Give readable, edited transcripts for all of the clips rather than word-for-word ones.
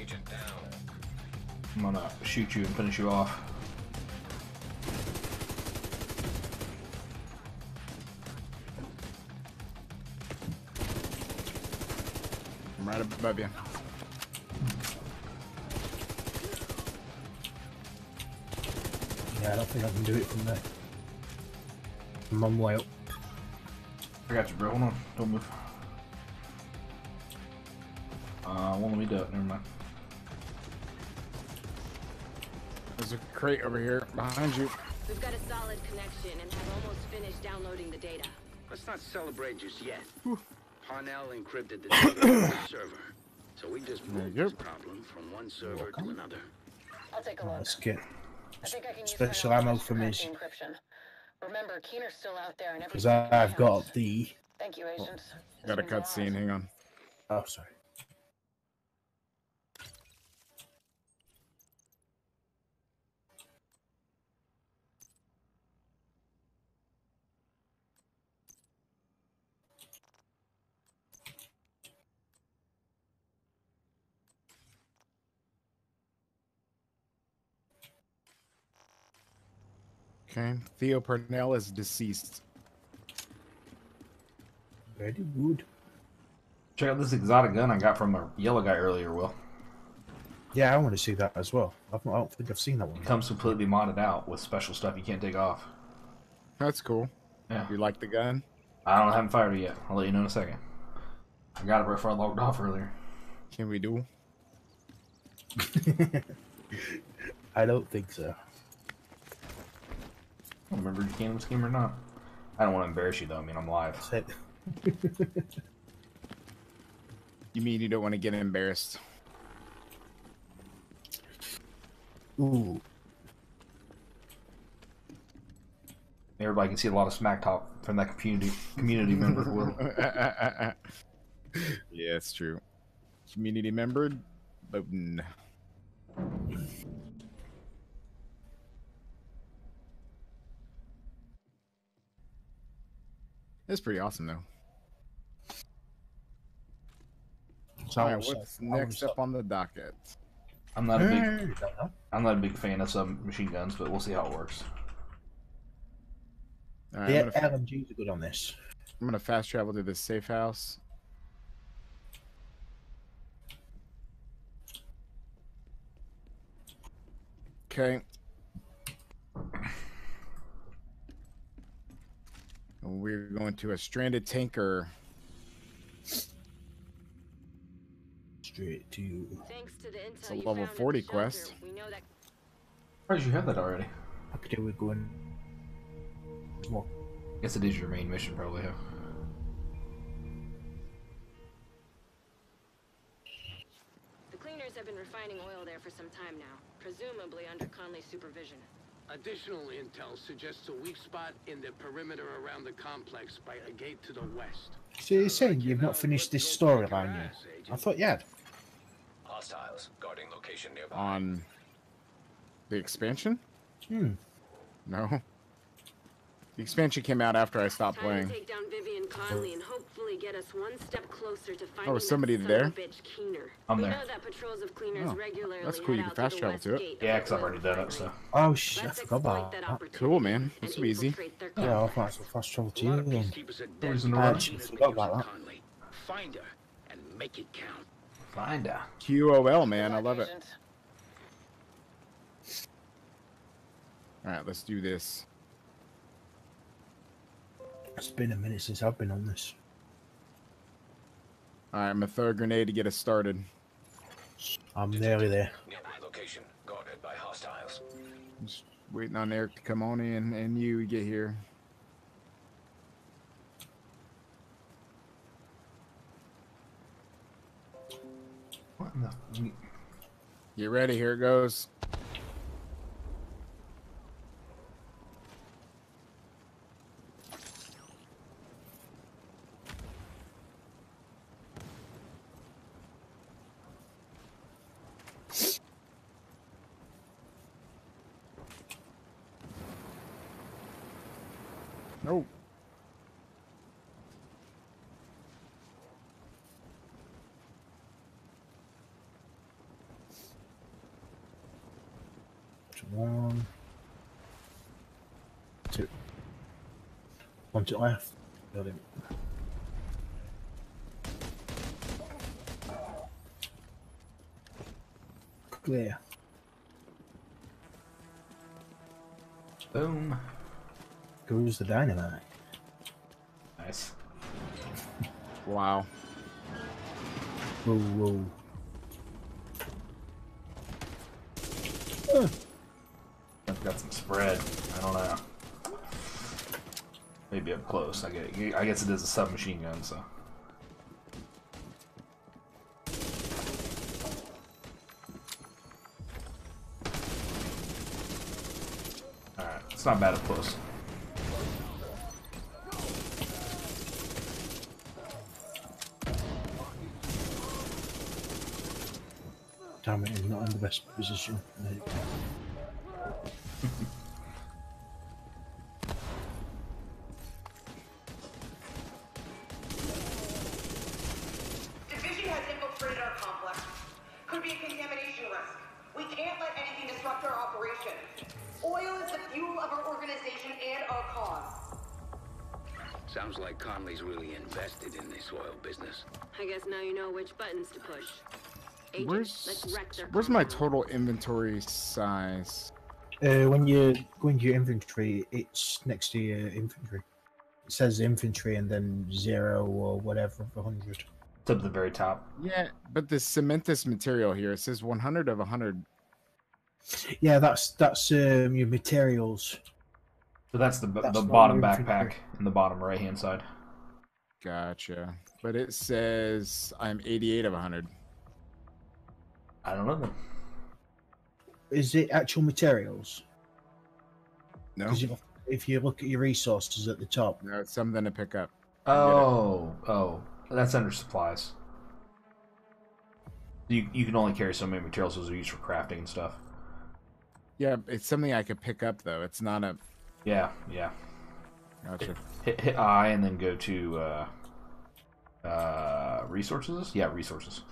agent down. I'm gonna shoot you and finish you off. I'm right above you. Yeah, I don't think I can do it from there. I'm on my way up. I got you, bro. Hold on. Don't move. Won't let me do it. Never mind. There's a crate over here behind you. We've got a solid connection and have almost finished downloading the data. Let's not celebrate just yet. Parnell encrypted the data on the server, so we just moved this problem from one server to another. I'll take a look. Let's get I think I can use special my ammo knowledge for to me. crack the encryption. Remember, Keener's still out there and because everything I've got the. Thank you, agents. Got a cutscene. Hang on. Oh, sorry. Okay. Theo Parnell is deceased. Very good. Check out this exotic gun I got from a yellow guy earlier, Will. Yeah, I want to see that as well. I don't think I've seen that one. It comes completely modded out with special stuff you can't take off. That's cool. Yeah. You like the gun? I haven't fired it yet. I'll let you know in a second. I got it right before I logged off earlier. Can we do? I don't think so. I don't remember if you can this game or not. I don't want to embarrass you though. I mean, I'm live. You mean you don't want to get embarrassed? Ooh. Everybody can see a lot of smack talk from that community member. Will. Yeah, it's true. Community member, Bowden. It's pretty awesome, though. So All right, what's next up on the docket? I'm not a big fan of submachine guns, but we'll see how it works. All right, The LMGs are good on this. I'm gonna fast travel to the safe house. Okay. We're going to a stranded tanker. Straight to. Thanks to the intel It's a you level found 40 at the quest. shelter, we know that. Why did you have that already? I could do with going. More. Guess it is your main mission, probably. Yeah. The cleaners have been refining oil there for some time now, presumably under Conley's supervision. Additional intel suggests a weak spot in the perimeter around the complex by a gate to the west. So you're saying you've not finished this storyline yet? I thought you had. Hostiles guarding location nearby. On the expansion? No. The expansion came out after I stopped playing. Take down Vivian Conley and hopefully get us one step closer to finding somebody that there? son of a bitch Keener. I'm we there. know that patrols of cleaners Oh, regularly that's cool. You head can out fast to the travel west to it. gate Yeah, of because I've the already done it. So. Oh shit! I Let's forgot exploit about that that. opportunity Cool, man. and This will be easy. infiltrate their Yeah, I might as well fast travel to A lot you of then. peacekeepers are dead. Reason to I run. actually forgot about that. Conley. Find her and make it count. Find out. QOL, man. I love it. Alright, let's do this. It's been a minute since I've been on this. Alright, I'm gonna throw a grenade to get us started. I'm nearly there. Nearby location guarded by hostiles. Just waiting on Eric to come on in and you get here. What in the? Get ready, here it goes. No. One, two. One to the left. Got him. Clear. Boom. Goes the dynamite. Nice. Wow. Whoa, whoa. I've got some spread. I don't know. Maybe up close. I guess it is a submachine gun, so. Alright, it's not bad up close. Damn it, I'm not in the best position. There you go. Division has infiltrated our complex. Could be a contamination risk. We can't let anything disrupt our operation. Oil is the fuel of our organization and our cause. Sounds like Conley's really invested in this oil business. I guess now you know which buttons to push. Agent, let's wreck their Where's my compound. total inventory size? When you go into your inventory, it's next to your infantry. It says infantry and then 0 or whatever for 100. It's up at the very top. Yeah, but the cementous material here, it says 100 of 100. Yeah, that's your materials. So that's the That's not bottom your backpack infantry. in the bottom right hand side. Gotcha. But it says I'm 88 of 100. I don't know then. Is it actual materials? No, Because if you look at your resources at the top, no, it's something to pick up. Oh, that's under supplies. You can only carry so many materials as are used for crafting and stuff. Yeah, it's something I could pick up though. It's not a. Yeah. Gotcha. Hit I and then go to resources. Yeah, resources.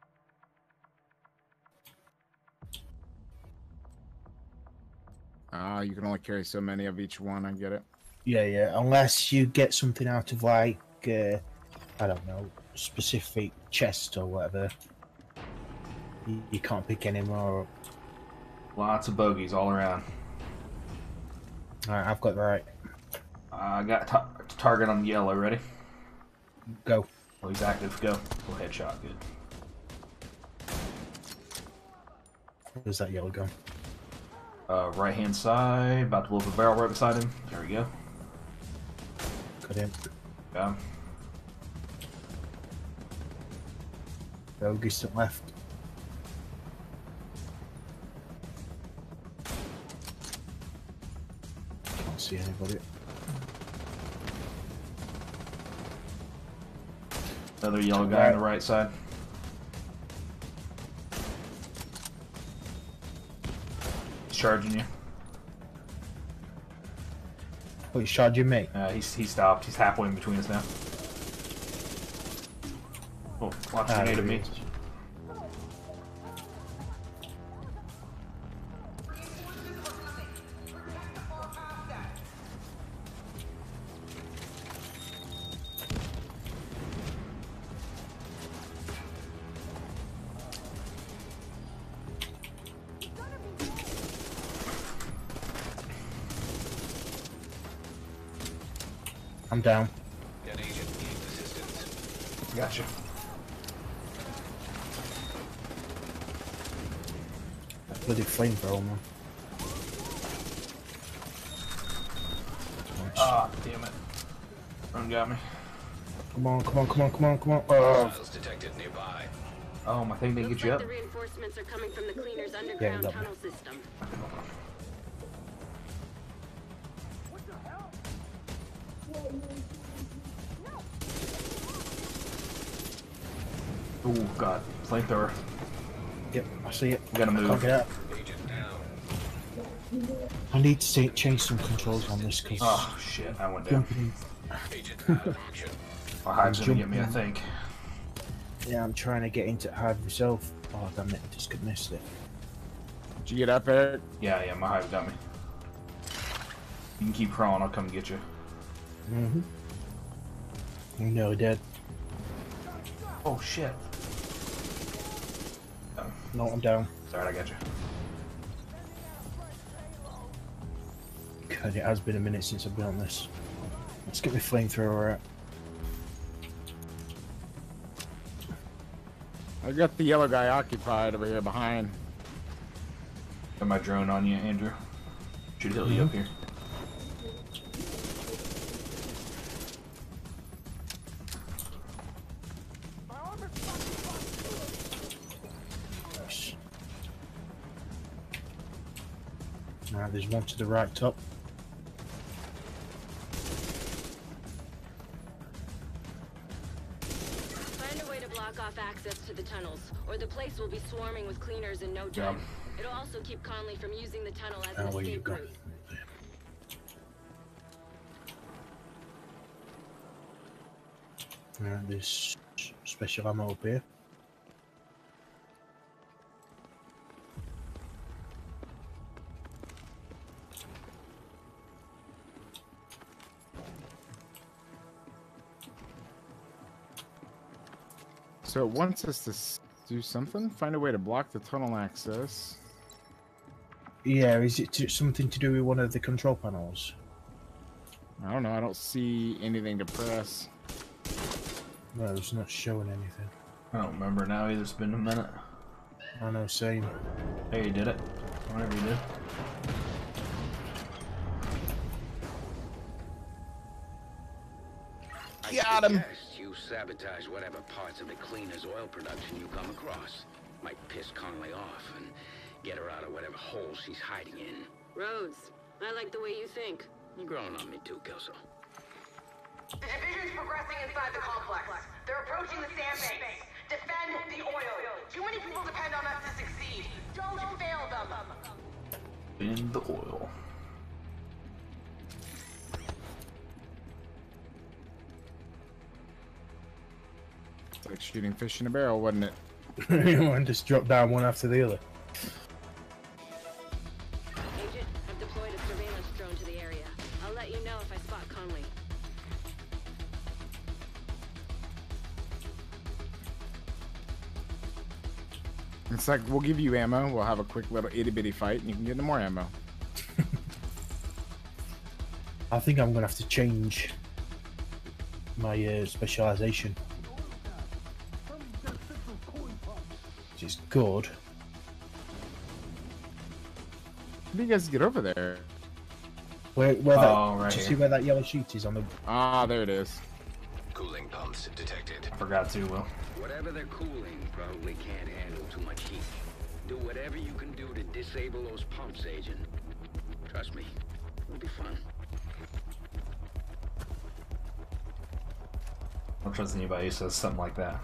You can only carry so many of each one. I get it. yeah, unless you get something out of like, I don't know, specific chest or whatever, you can't pick any more up. Lots of bogeys all around. Alright, I've got the right. I got target on yellow. Ready? Go. Oh, he's active. Go. Oh, headshot. Good. Where's that yellow gun? Right hand side. About to blow up a barrel right beside him. There we go. Got him. Got him. Bogus to the left. Can't see anybody. Another yellow guy on the right side. He's charging you. Oh, he's charging me. He stopped. He's halfway in between us now. Oh, launch a grenade at me. I'm down. An agent needs assistance. Gotcha. Bloody flamethrower, man. Nice. Ah, damn it. Run got me. Come on, come on, come on, come on, come on. Oh, Files detected nearby. Oh, my thing didn't Looks get you like up. the reinforcements are coming from the cleaner's underground got me. tunnel system. Oh, God. Flamethrower. yep, I see it. We gotta I can't move. get out. Agent down. I need to change some controls on this because Oh, shit. I went down. jumping. Agent out of action. My hive's gonna get me, I think. Yeah, I'm trying to get into hive myself. Oh damn it! I just could miss it. Did you get up, Eric? Yeah, my hive got me. You can keep crawling, I'll come get you. No, dead. Oh, shit. Oh, No, I'm down. sorry, I got you. God, it has been a minute since I've been on this. Let's get my flamethrower out. I got the yellow guy occupied over here behind. Got my drone on you, Andrew. Should heal you up here. Nice. Now there's one to the right top. Find a way to block off access to the tunnels, or the place will be swarming with cleaners in no time. It'll also keep Conley from using the tunnel as an Where you escape go? route. There's special ammo up here. So it wants us to do something? Find a way to block the tunnel access. Yeah, is it something to do with one of the control panels? I don't know. I don't see anything to press. No, it's not showing anything. I don't remember now either, it's been a minute. I know, same. Hey, you did it. Whatever you did. Got him. Suggest you sabotage whatever parts of the cleaner's oil production you come across. Might piss Conley off and get her out of whatever hole she's hiding in. Rose, I like the way you think. You're growing on me too, Kelso. The division's progressing inside the complex. They're approaching the sandbanks. Defend the oil. Too many people depend on us to succeed. Don't fail them. In the oil. It's like shooting fish in a barrel, wasn't it? And just drop down one after the other. Agent, I've deployed a surveillance drone to the area. I'll let you know if I spot Conley. It's like, we'll give you ammo, we'll have a quick little itty-bitty fight, and you can get into more ammo. I think I'm gonna have to change my specialization. Which is good. How do you guys get over there? Where Oh, that, right do you see here. where that yellow sheet is on the... Ah, there it is. Cooling pumps detected. I forgot to, Will. Whatever they're cooling probably can't handle too much heat. Do whatever you can do to disable those pumps, Agent. Trust me, it'll be fun. I don't trust anybody who says something like that.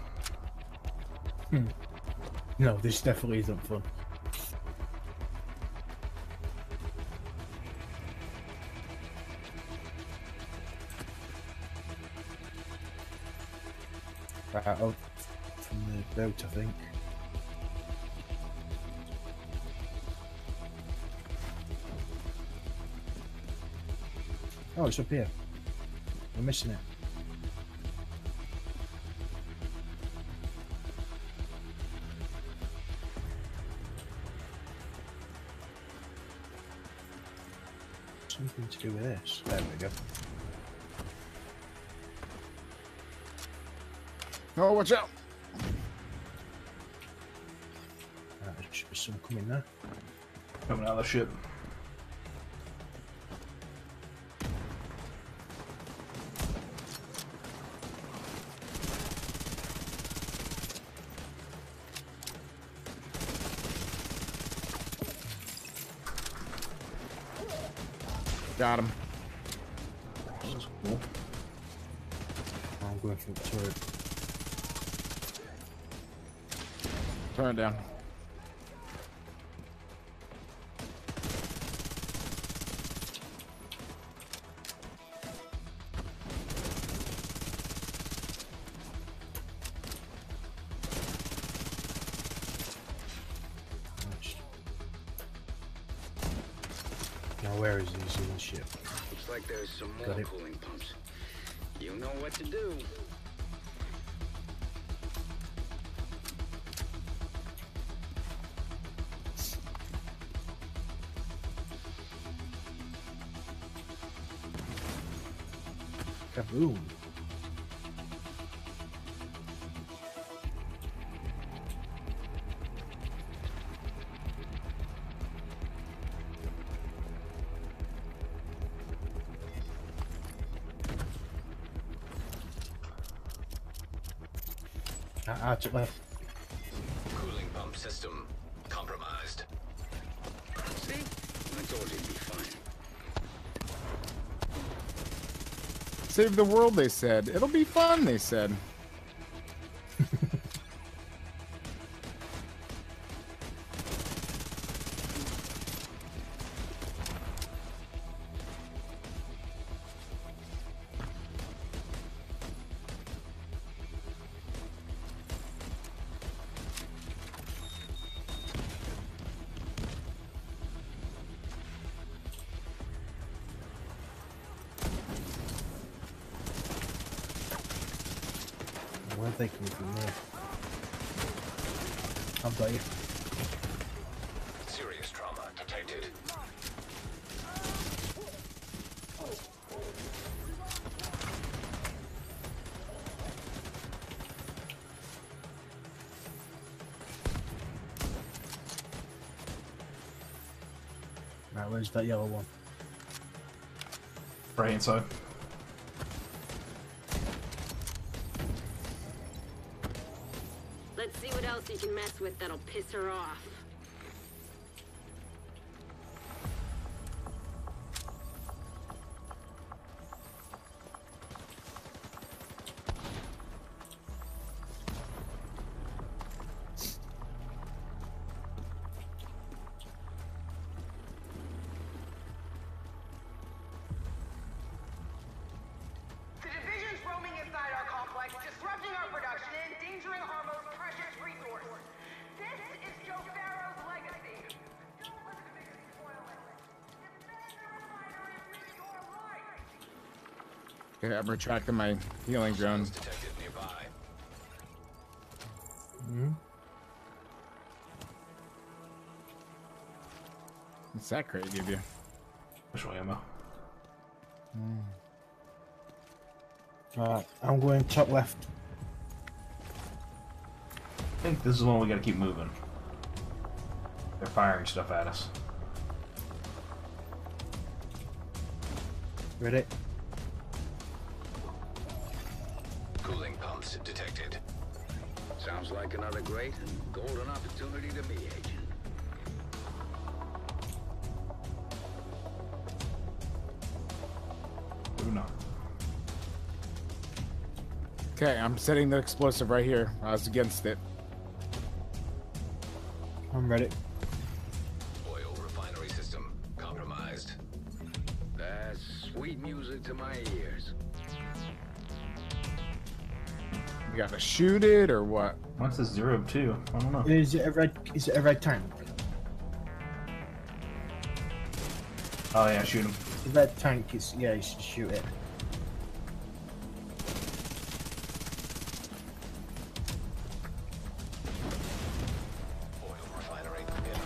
No, this definitely isn't fun. Right out from the boat, I think. Oh, it's up here. We're missing it. Something to do with this. There we go. Oh, watch out! Right, there should be some coming there. Coming out of the ship. Got him. This is cool. I'm going for the turret. Turn it down. Now where is this in the ship? Looks like there's some more Got it. cooling pumps. You know what to do. Kaboom. Out it left. Cooling pump system compromised. See? I told you it'd be fine. Save the world, they said. It'll be fun, they said. Where they coming from there? I've got you. Serious trauma detected. Right, where's that yellow one? Right inside. Let's see what else you can mess with that'll piss her off. The division's roaming inside our complex, disrupting our production and endangering our most precious resource. This is Joe Farrow's legacy. Don't let the division spoil it. Defend the refinery with your life. Okay, I'm retracting my healing drone. Detected nearby. What's that crate give you? Special ammo. Right, I'm going top left. I think this is one we gotta keep moving. They're firing stuff at us. Ready? Cooling pumps detected. Sounds like another great and golden opportunity to me, Agent. Uno. Okay, I'm setting the explosive right here. I was against it. I'm ready. Oil refinery system compromised. That's sweet music to my ears. We gotta shoot it or what? What's this 02? I don't know. Is it a red tank? Oh yeah, shoot him. The red tank is, yeah, you should shoot it. Oil refinery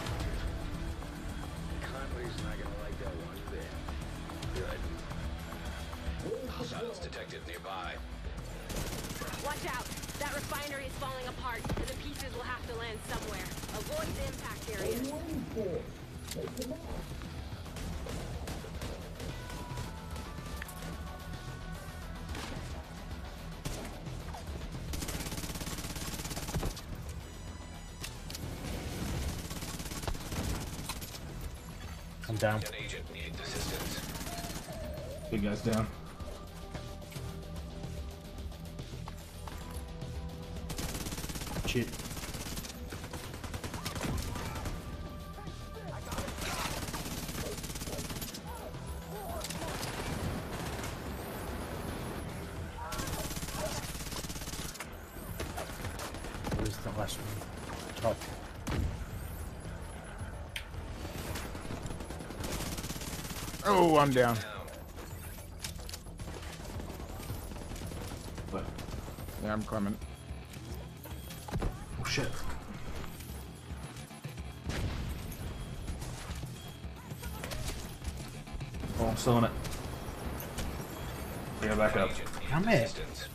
Conley's not gonna like that one bit. Good. Hostiles detected nearby. Watch out! That refinery is falling apart, and the pieces will have to land somewhere. Avoid the impact areas. I'm down. An agent needs assistance. Big guy's down. Shit. Where's the last one? Top. Oh, I'm down. But, Yeah, I'm coming. oh shit. Oh, I'm still in it. I gotta back up. Damn it. Assistance.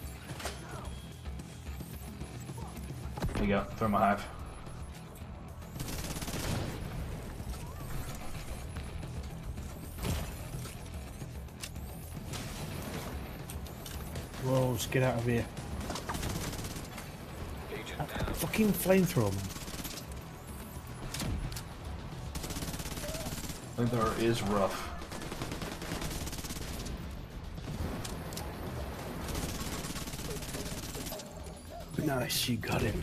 There you go. Throw my hive. Whoa, let's get out of here. Agent down. Fucking flamethrower. Flamethrower is rough. Nice, you got him.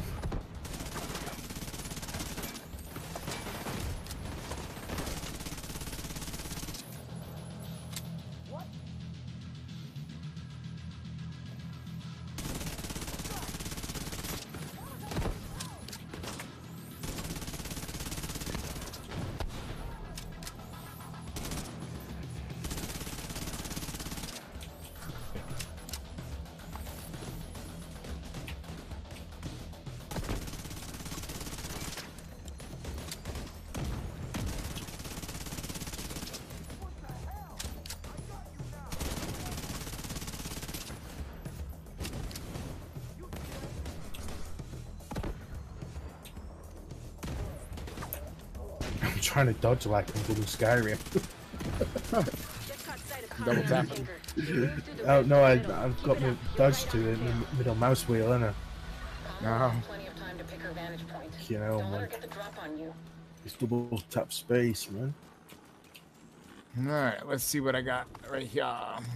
I'm trying to dodge like I'm doing Skyrim. Just caught sight of Double Connor tap. and Tinker. Move through the Oh red no, zone I've middle. Keep got it my up. dodge to the middle mouse wheel, innit? No. Plenty of time to pick her vantage point. You know, Don't let her man. get the drop on you. It's double tap space, man. Alright, let's see what I got right here.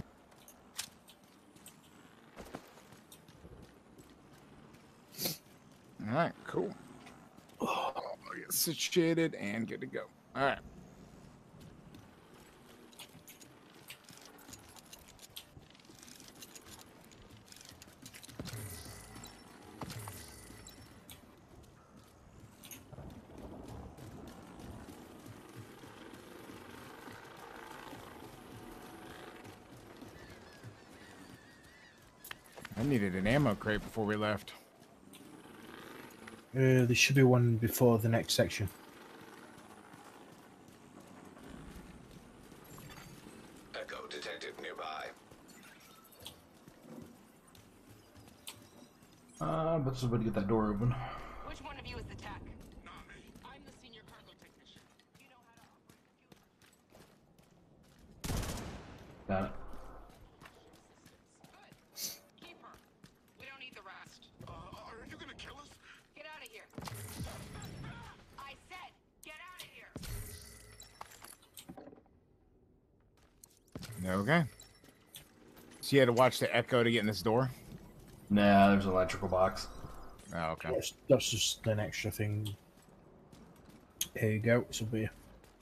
Alright, cool. Oh, get situated and good to go. Alright. I needed an ammo crate before we left. There should be one before the next section. Echo detected nearby. But this is way to get that door open. Which one of you is the tech? Not me. I'm the senior cargo technician. You know how to operate Got it. Good. Keep her. We don't need the rest. Are you gonna kill us? Get out of here. I said, get out of here. Okay. So you had to watch the echo to get in this door? Nah, there's an electrical box. Oh, okay. That's just an extra thing. Here you go, it's a beer.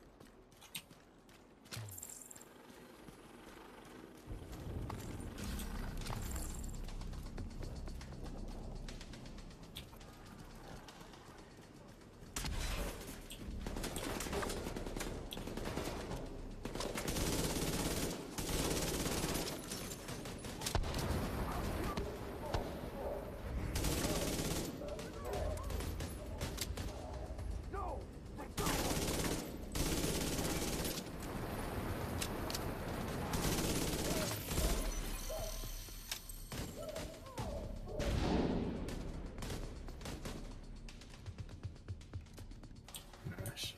Nice.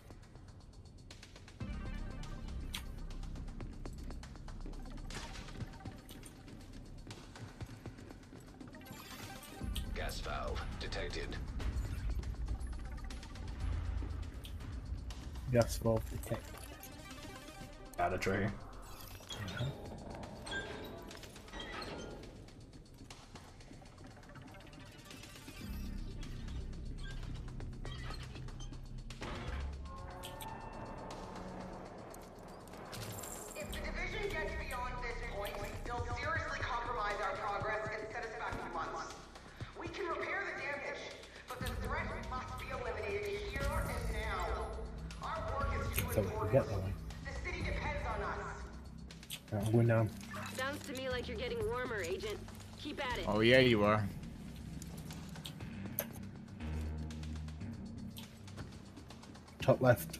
Gas valve detected. Gas valve detected. Got it right here. If the division gets beyond this point, they'll seriously compromise our progress and set us back months. We can repair the damage, but the threat must be eliminated here and now. Our work is too Thought we could important. get that one. The city depends on us. I'm going down. Sounds to me like you're getting warmer, Agent. Keep at it. Oh yeah, you are. Top left.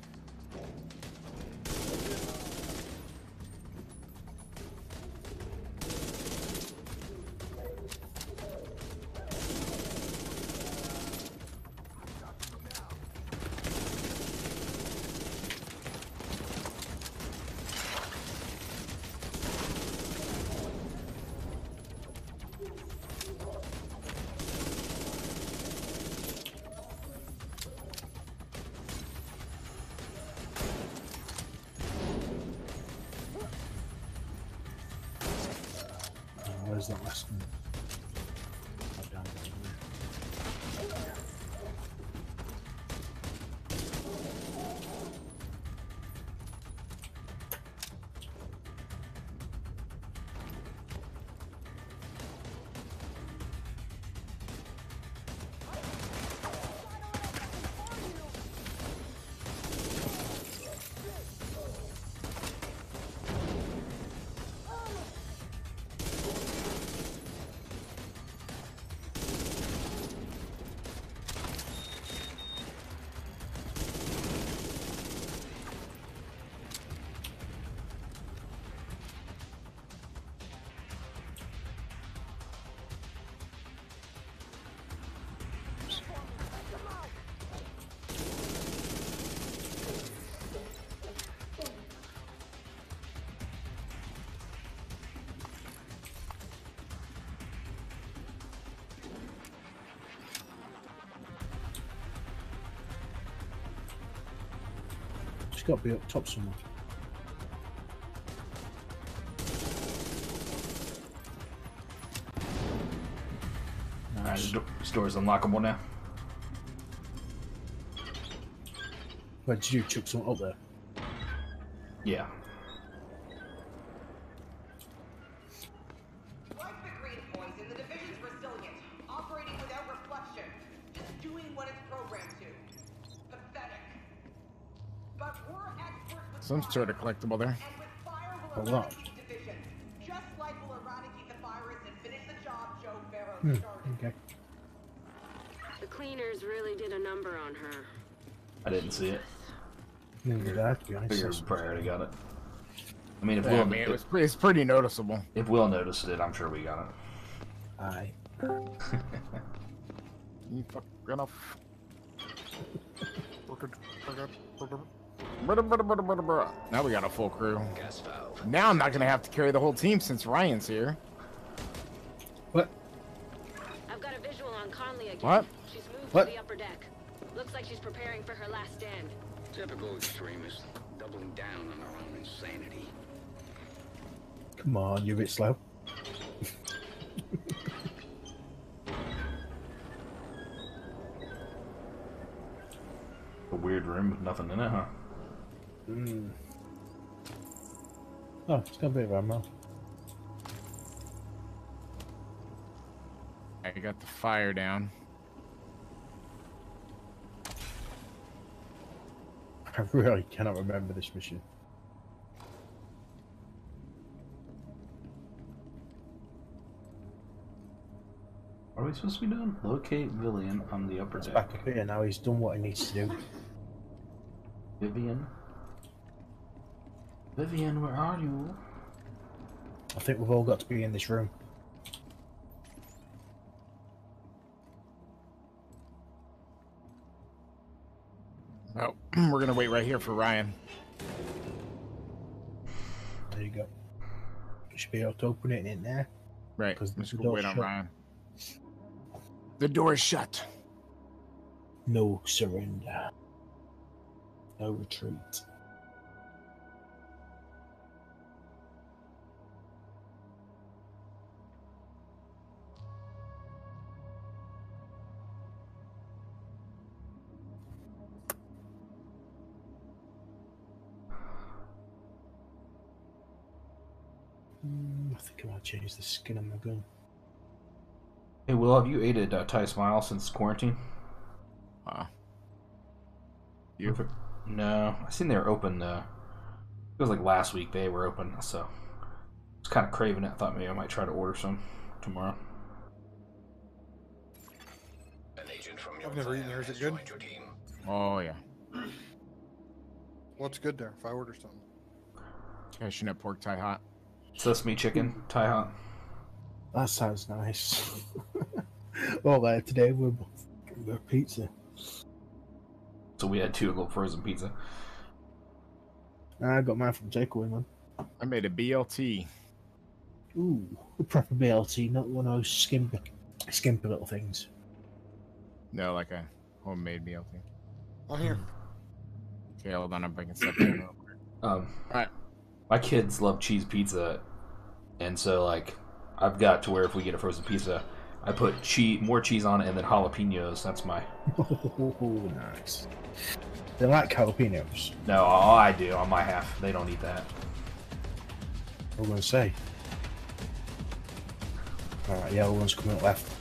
Where's that last one? Oh, down there. It's got to be up top somewhere. Alright, this door's unlockable now. Where did you chuck something up there? Yeah. Like the Green Poison, the division's resilient, operating without reflection, just doing what it's programmed to. Pathetic. But we're experts with Some fire, sort of collectible there. and with fire A we'll lot. eradicate divisions, just like we'll eradicate the virus and finish the job Joe Barrow started. Okay. The cleaners really did a number on her. I didn't see it. Neither did I, to be honest. Figured probably already got it. I mean, if Yeah, I mean, it's pretty noticeable. if Will noticed it, I'm sure we got it. Aye. You fuck off. Now we got a full crew. Gas valve. Now I'm not gonna have to carry the whole team since Ryan's here. What? I've got a visual on Conley again. What? She's moved What? to the upper deck. Looks like she's preparing for her last stand. Typical extremists, doubling down on their own insanity. Come on, you're a bit slow. A weird room with nothing in it, huh? Oh, it's got a bit of ammo. I got the fire down. I really cannot remember this mission. What are we supposed to be doing? Locate Villian on the upper It's deck. back up here now. He's done what he needs to do. Vivian? Vivian, where are you? I think we've all got to be in this room. Oh, we're gonna wait right here for Ryan. There you go. You should be able to open it in there. Right, 'Cause let's the go door's wait on shut. Ryan. The door is shut. No surrender. No retreat. I think I might change the skin on my gun. Hey, Will, have you aided Ty Smile since quarantine? You? No, I seen they were open. It was like last week they were open, so was kind of craving it. I thought maybe I might try to order some tomorrow. An agent from your I've never eaten there. Is it good? joined your team. Oh yeah. What's good there if I order something? Cashew nut pork thai hot. Sesame chicken, Thai hot. That sounds nice. Well, today we're pizza. So we had 2 little frozen pizza. I got mine from takeaway, man. I made a BLT. Ooh, a proper BLT, not one of those skimpy little things. No, like a homemade BLT. I'm here. Okay, hold on, I'm bringing something over. Alright. My kids love cheese pizza, and so like I've got to where if we get a frozen pizza, I put more cheese on it and then jalapenos. That's my. Oh, nice. They like jalapenos. No, I do on my half. They don't eat that. What am I gonna say? Alright, yellow one's coming up left.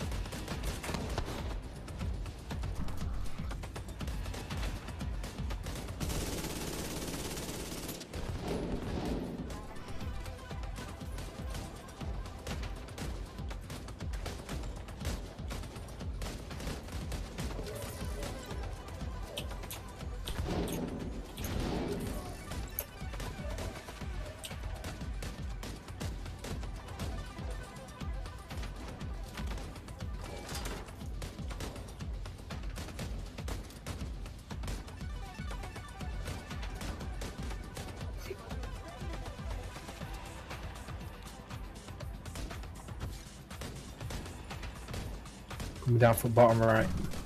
Coming down from bottom right.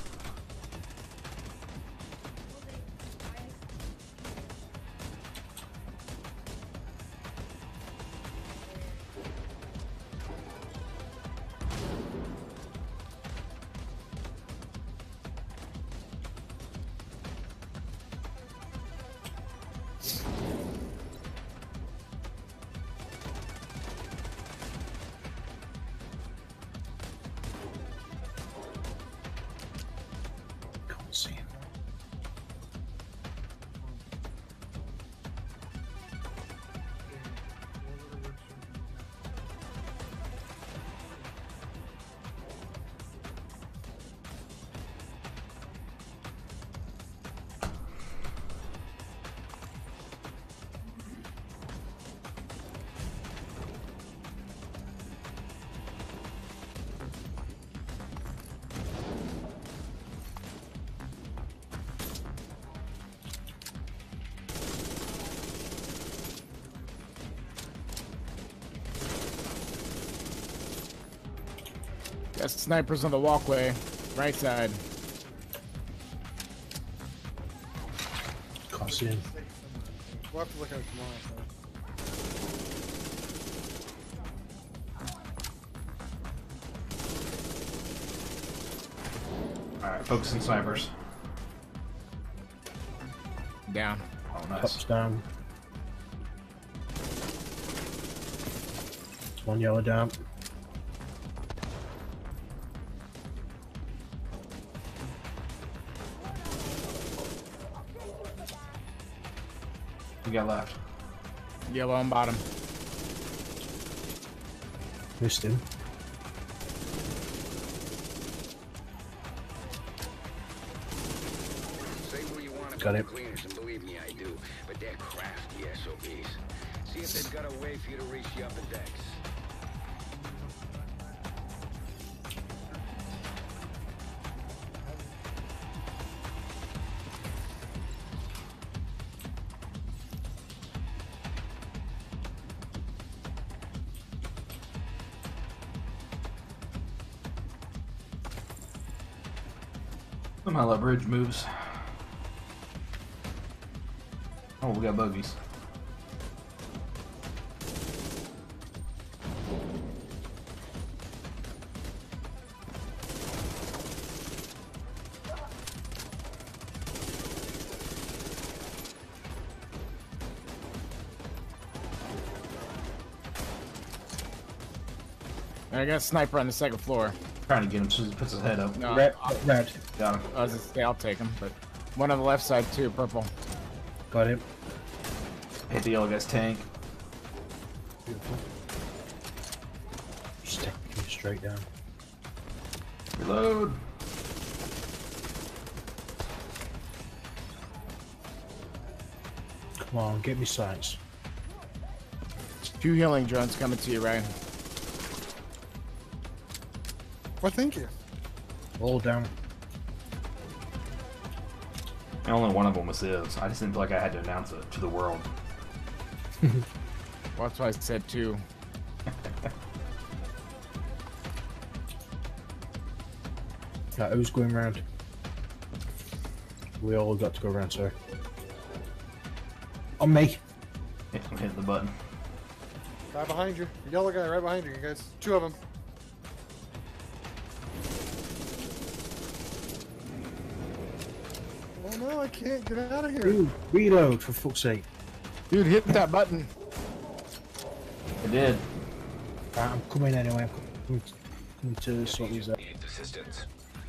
Can't see him. Got snipers on the walkway, right side. Can't see him. We'll have to look at it tomorrow. Alright, focusing snipers. Down. Oh, nice. Pops down. One yellow down. We got left. Yellow on bottom. Missed him. Say what you want Got about it. the cleaners, and believe me, I do. But they're crafty SOBs. See if they've got a way for you to reach the upper decks. Somehow that bridge moves. Oh, we got bogeys. I got a sniper on the second floor. Trying to get him so he puts his head up. No, Red. Red. Got him. I was gonna say I'll take him, but one on the left side too, purple. Got him. Hit the yellow guy's tank. Beautiful. straight down. Reload. Come on, get me sights. 2 healing drones coming to you, Ryan. Well, thank you. All down. And only one of them was his. I just didn't feel like I had to announce it to the world. Well, that's why I said 2. Right, who's going round? We all got to go round, sir. On me. I'm hitting the button. Right behind you. The yellow guy right behind you, guys. 2 of them. Oh no, I can't get out of here. Ooh, reload, for fuck's sake. Dude, hit that button. I did. Right, I'm coming anyway. I'm coming to sort these out. Needs assistance.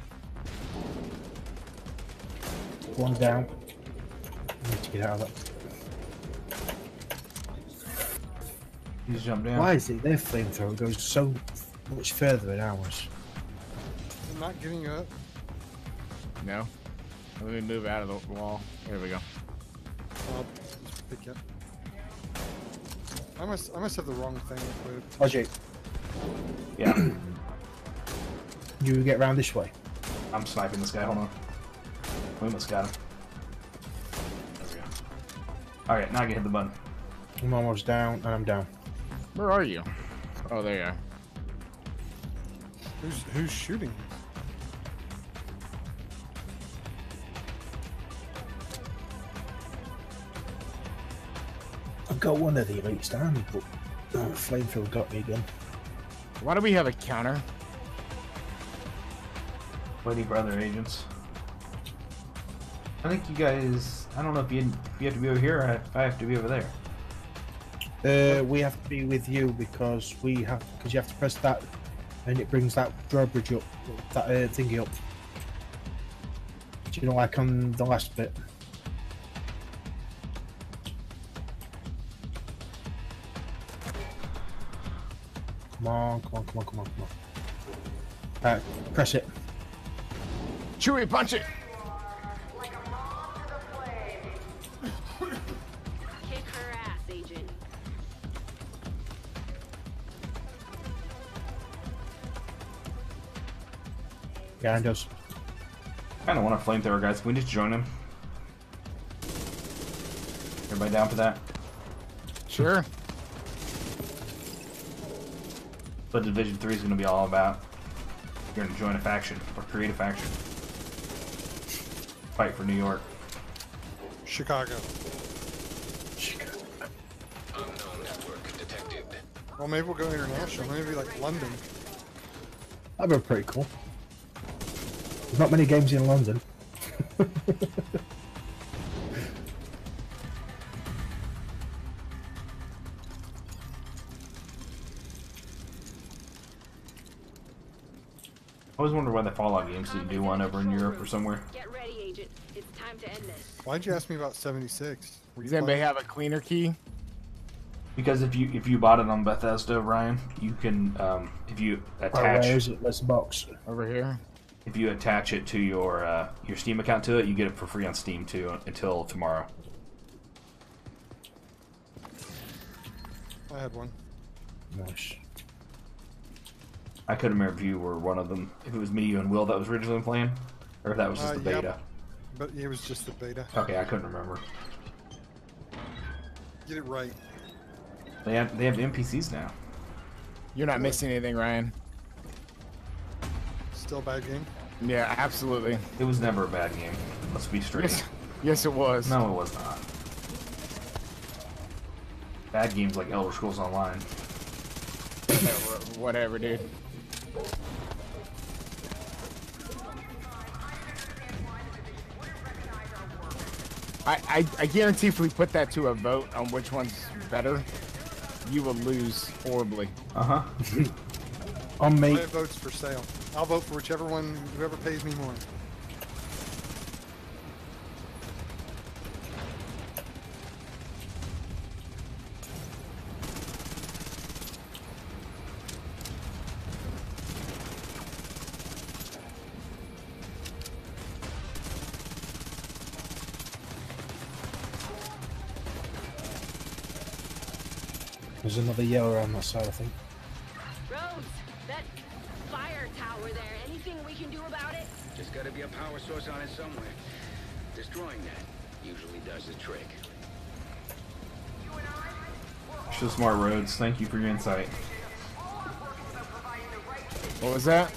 One down. I need to get out of that. He's jumped down. Why is it their flamethrower goes so much further than ours? I'm not getting up. No. Let me move out of the wall. There we go. I'll just pick you up. I must have the wrong thing equipped. Logic, Yeah. you get round this way. I'm sniping this guy. Hold on. We almost got him. There we go. Alright, now I can hit the button. I'm almost down, and I'm down. Where are you? Oh, there you are. Who's shooting? I've got one of the elites down, but flamethrower got me again. Why do we have a counter? Waiting for other agents. I think you guys... I don't know if you have to be over here or if I have to be over there. We have to be with you because you have to press that, and it brings that drawbridge up, that thingy up. Do you know, like on the last bit? Come on, come on, come on, come on, come on. Press it. Chewie, punch it! Like a moth to the flame. Kick her ass, Agent. Behind us. I kind of want a flamethrower, guys. Can we just join him? Everybody down for that? Sure. What Division 3 is going to be all about. You're going to join a faction, or create a faction. Fight for New York. Chicago. Unknown network detected. Well, maybe we'll go international. Maybe like London. That'd be pretty cool. There's not many games in London. I always wonder why the Fallout games didn't do one over in Europe or somewhere. Get ready, Agent. It's time to end this. Why'd you ask me about 76? Does anybody have a cleaner key? Because if you bought it on Bethesda, Ryan, you can if you Where attach is it? There's a box. Over here. if you attach it to your Steam account to it, you get it for free on Steam too until tomorrow. I had one. Nice. I couldn't remember if you were one of them. If it was me, you, and Will that was originally playing, or if that was just the Yep. beta. But it was just the beta. Okay, I couldn't remember. Get it right. They have NPCs now. You're not missing anything, Ryan. Still a bad game. Yeah, absolutely. It was never a bad game. Let's be straight. Yes, yes it was. No, it was not. Bad games like Elder Scrolls Online. Whatever, dude. I guarantee if we put that to a vote on which one's better, you will lose horribly. Uh-huh. On I me. have votes for sale. I'll vote for whichever one, whoever pays me more. There's another yellow around that side, I think. Rhodes, that fire tower there, anything we can do about it? Just gotta be a power source on it somewhere. Destroying that usually does the trick. So smart, Rhodes. Thank you for your insight. What was that?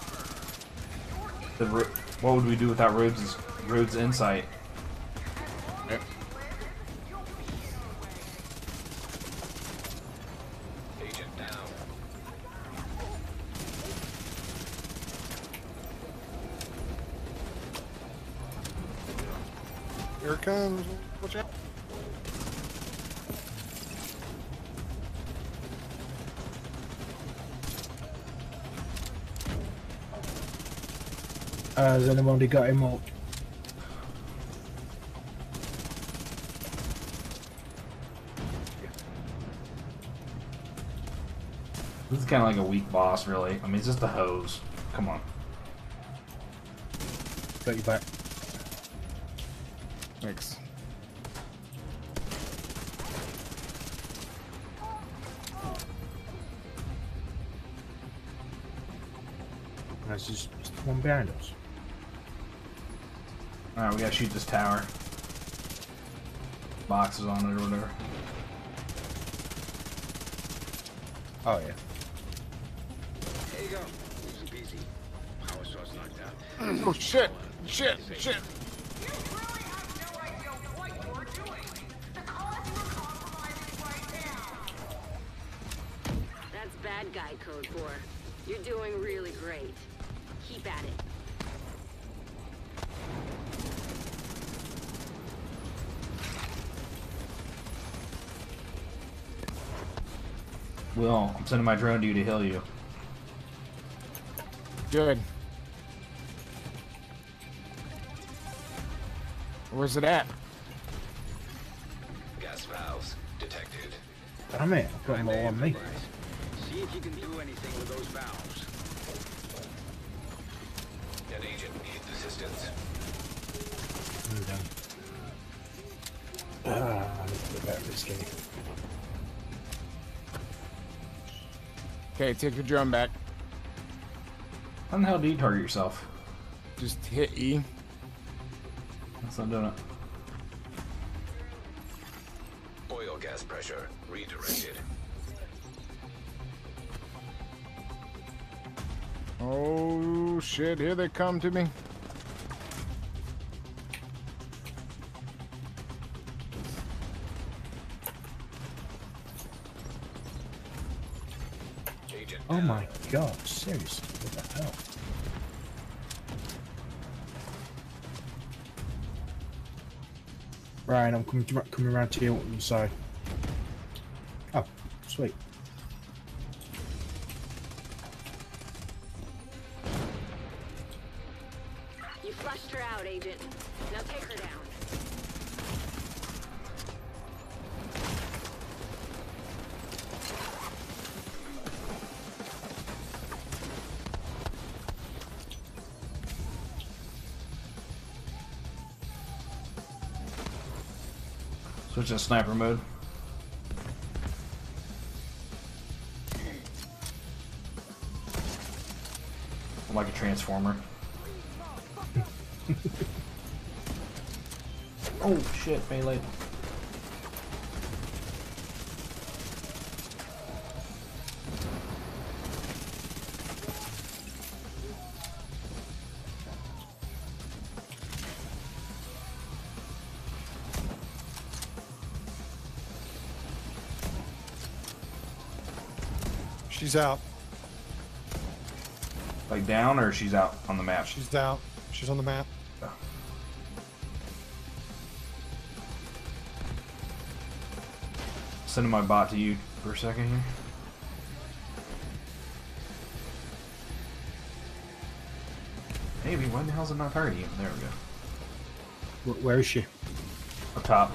What would we do without Rhodes' insight? Yep. Agent down. Here it comes. Watch out. Has anybody got him up? This is kind of like a weak boss, really. I mean, it's just a hose. Come on. Got you back. Thanks. There's just one behind us. Alright, we gotta shoot this tower. Boxes on it or whatever. Oh yeah. There you go. Easy peasy. Power source knocked out. Oh shit! Shit! Shit! You really have no idea what you're doing. The cause you're compromising right now. That's bad guy code 4. You're doing really great. Keep at it. Will, I'm sending my drone to you to heal you. Good. Where's it at? Gas valves detected. Damn it, I've got them all on me. See if you can do anything with those valves. An agent needs assistance. I'm down. I need to get better at this game. Okay, take your drone back. How the hell do you target yourself? Just hit E. That's not doing it. Oil gas pressure redirected. Oh shit, here they come to me. Agent Oh down. my god, seriously, what the hell? Ryan, I'm coming around to you on the side. Oh, sweet. You flushed her out, Agent. Now take her down. Switch to sniper mode. I'm like a transformer. Oh shit, melee. She's out. Like down, or she's out on the map? She's out. She's on the map. Sending my bot to you for a second here. Maybe, why the hell's it not targeting him? There we go. Where is she? Up top.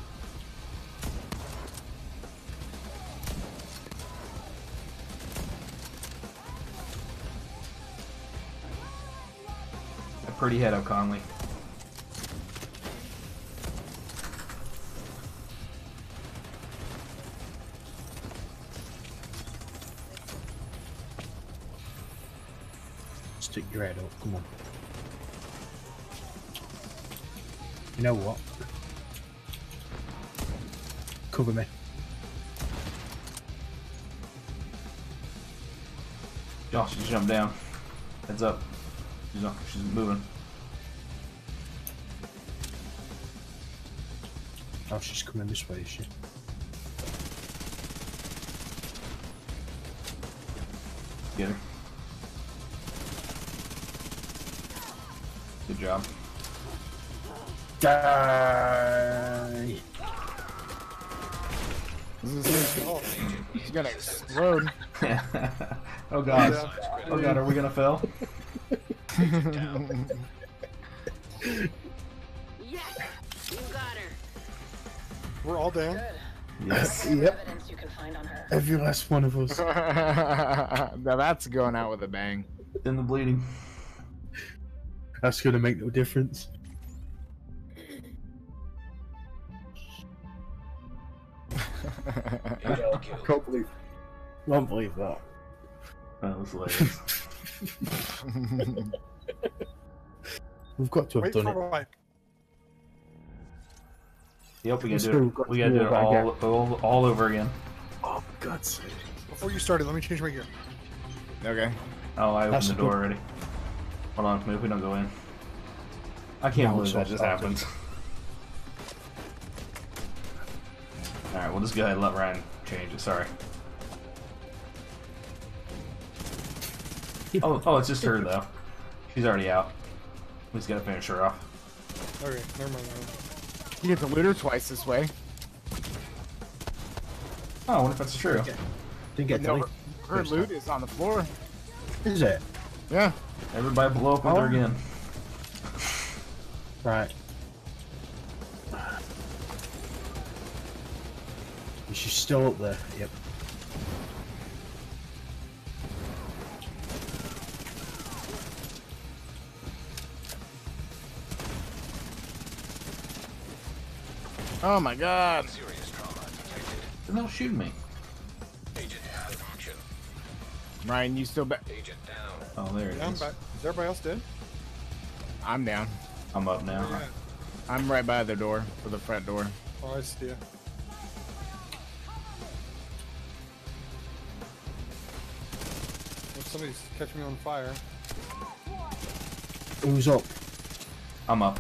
A pretty head up, Conley. Stick your head up, come on. You know what? Cover me. Josh, she's jumped down. Heads up. She's moving. Oh, she's coming this way, is she? Get her. Good job. Die! He's gonna explode. Oh god. Oh god, are we gonna fail? Yes! You got her. We're all down. Yes. Yep. Evidence you can find on her. Every last one of us. Now that's going out with a bang. In the bleeding. That's gonna make no difference. Can't believe that. That was hilarious. We've got to have Wait done for it. what? Yep, we gotta Still do it. got We gotta do it to all over again. Oh, for God's sake. Before you started, let me change my gear. Okay. Oh, I opened That's the door good. already. Hold on, maybe we don't go in. I can't No, believe it's that all just started. happened. Alright, we'll just go ahead and let Ryan change it, sorry. Oh, it's just her though. She's already out. We just gotta finish her off. Okay, never mind. You get the looter twice this way. Oh, I wonder if that's true. Didn't get No, the her loot is on the floor. Is it? Yeah. Everybody blow up with her again. Right. She's still up there. Yep. Oh my god. Serious trauma detected. Then they'll shoot me. Agent out of action. Ryan, you still back? Agent down. Oh, there it Yeah, I'm is. back. Is everybody else dead? I'm down. I'm up now. Yeah. I'm right by the door, for the front door. Oh, I see ya. Oh, somebody's catching me on fire. Who's up? I'm up.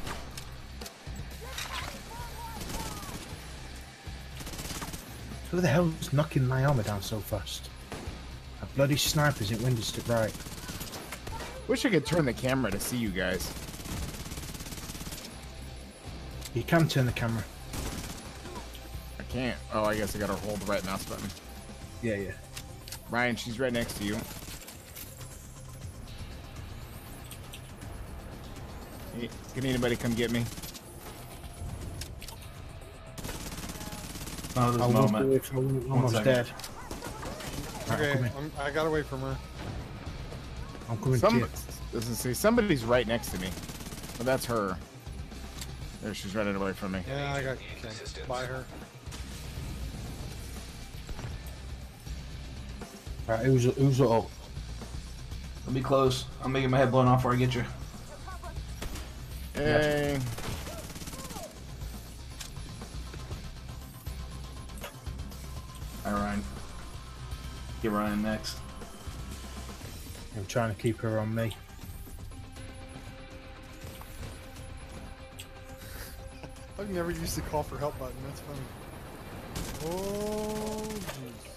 Who the hell's knocking my armor down so fast? A bloody sniper's at window stick right. Wish I could turn the camera to see you guys. You can turn the camera. I can't. Oh, I guess I gotta hold the right mouse button. Yeah, yeah. Ryan, she's right next to you. Hey, can anybody come get me? Oh, this I won't do moment. it if I'm One almost second. dead. Right, Okay, I'm coming. I got away from her. I'm coming to you. Doesn't see somebody's right next to me. But that's her. There, she's running away from me. Yeah, I got okay, by her. Right, who's up? I'll be close. I'm making my head blown off before I get you. Hey. Alright, Ryan. Get Ryan next. I'm trying to keep her on me. I've never used the call for help button. That's funny. Oh, jeez.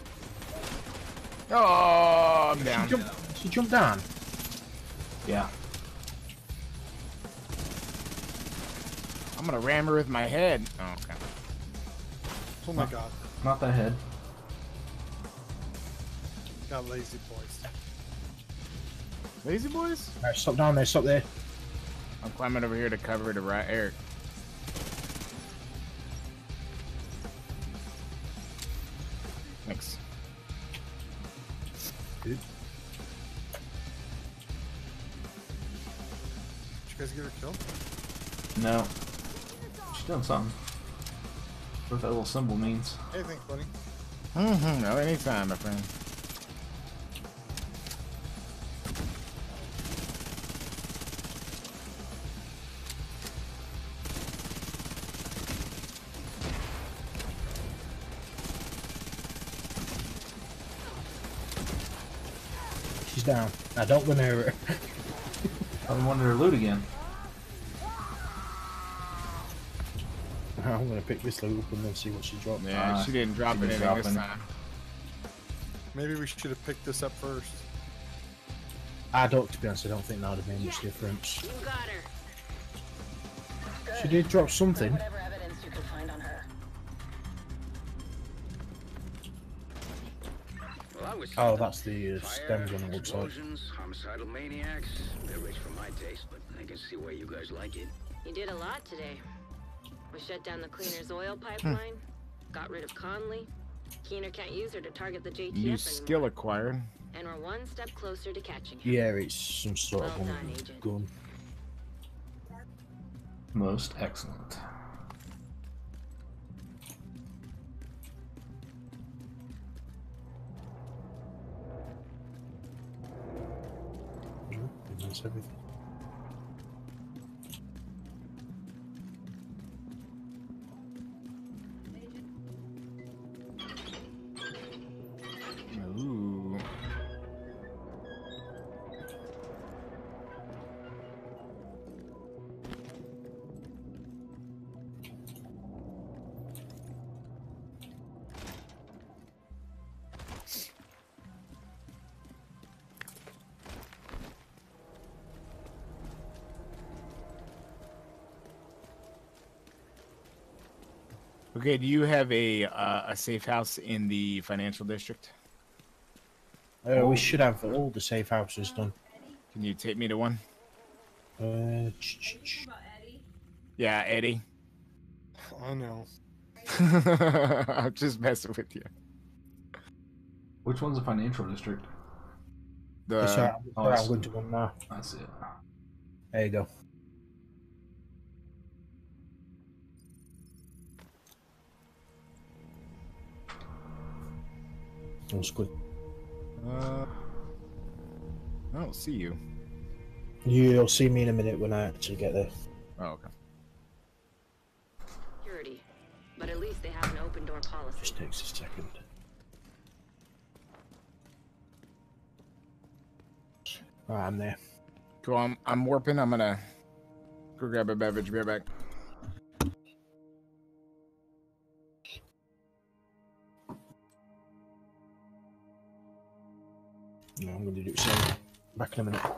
Oh, I'm down. She jumped down. Yeah. I'm gonna ram her with my head. Oh, okay. Oh my god. Not that head. Got lazy boys. Lazy boys? Right, stop down there, stop there. I'm climbing over here to cover to right Eric. Thanks. Good. Did you guys get her killed? No. She's doing something. What that little symbol means. Hey, thanks, buddy. No, anytime, my friend. down. I don't go near it. I wanted her loot again. I'm gonna pick this loot up and then see what she dropped. Yeah, she didn't drop she didn't anything drop this any. time. Maybe we should have picked this up first. I don't, to be honest, I don't think that would have made much difference. You got her. She did drop something. Whatever evidence you could find on her. Well, I was Oh, that's the stem gun, it looks like. explosions, homicidal maniacs. They're rich for my taste, but I can see why you guys like it. You did a lot today. We shut down the cleaner's oil pipeline, got rid of Conley. Keener can't use her to target the JTF New anymore. skill acquired. And we're one step closer to catching him. Yeah, it's some sort Well of done, Agent. gun. Most excellent. That's everything. Ooh. Okay, do you have a safe house in the financial district? We should have all the safe houses done. Can you take me to one? Ch-ch-ch. Yeah, Eddie. I know. I'm just messing with you. Which one's the financial district? It's The alright, I'm going to one now. That's it. There you go. That's good. I don't see you. You'll see me in a minute when I actually get there. Oh, okay. Security. But at least they have an open door policy. Just takes a second. Alright, I'm there. Cool. I'm warping. I'm gonna go grab a beverage. Be right back. No, I'm going to do the same. Back in a minute.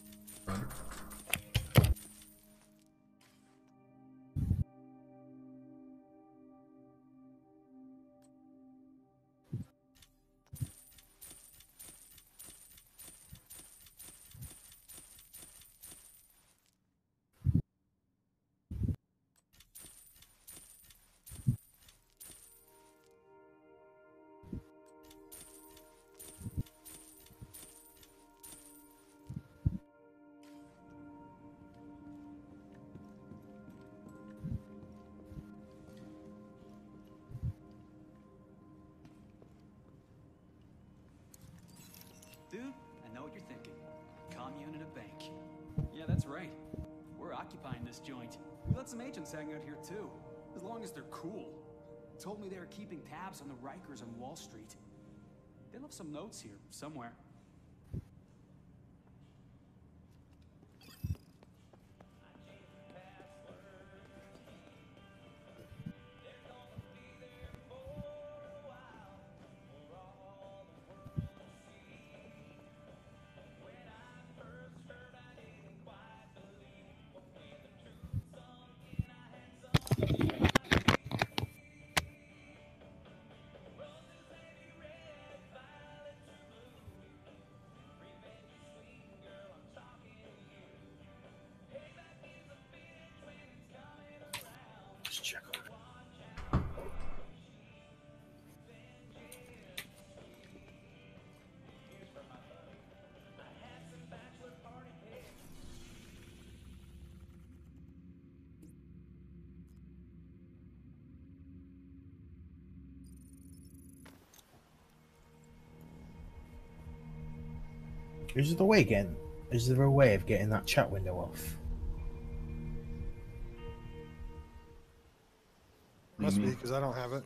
Dude, I know what you're thinking. Commune and a bank. Yeah, that's right. We're occupying this joint. We let some agents hang out here too, as long as they're cool. Told me they were keeping tabs on the Rikers on Wall Street. They left some notes here, somewhere. Let's check on it. Is there a way of getting that chat window off? Must be, because I don't have it.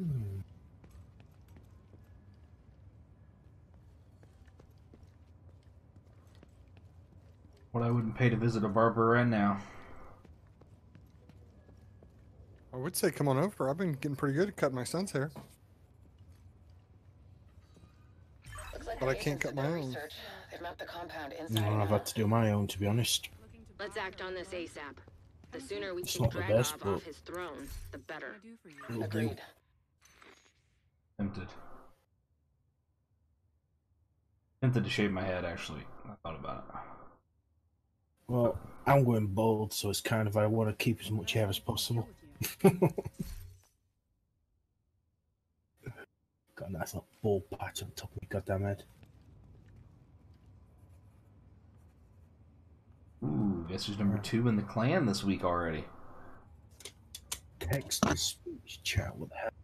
What I wouldn't pay to visit a barber right now. I would say come on over. I've been getting pretty good at cutting my son's hair. But I can't cut my own. They've mapped the compound No, inside and I've out. had to do my own, to be honest. Let's act on this ASAP. The sooner we It's kick not the best, Dragov off but his throne, the better. it'll do. Agreed. Tempted. Tempted to shave my head, actually. I thought about it. Well, I'm going bald, so it's kind of I want to keep as much hair as possible. Got a nice little bald patch on top of my goddamn head. Ooh, guess who's number 2 in the clan this week already? Text to speech chat. What the hell?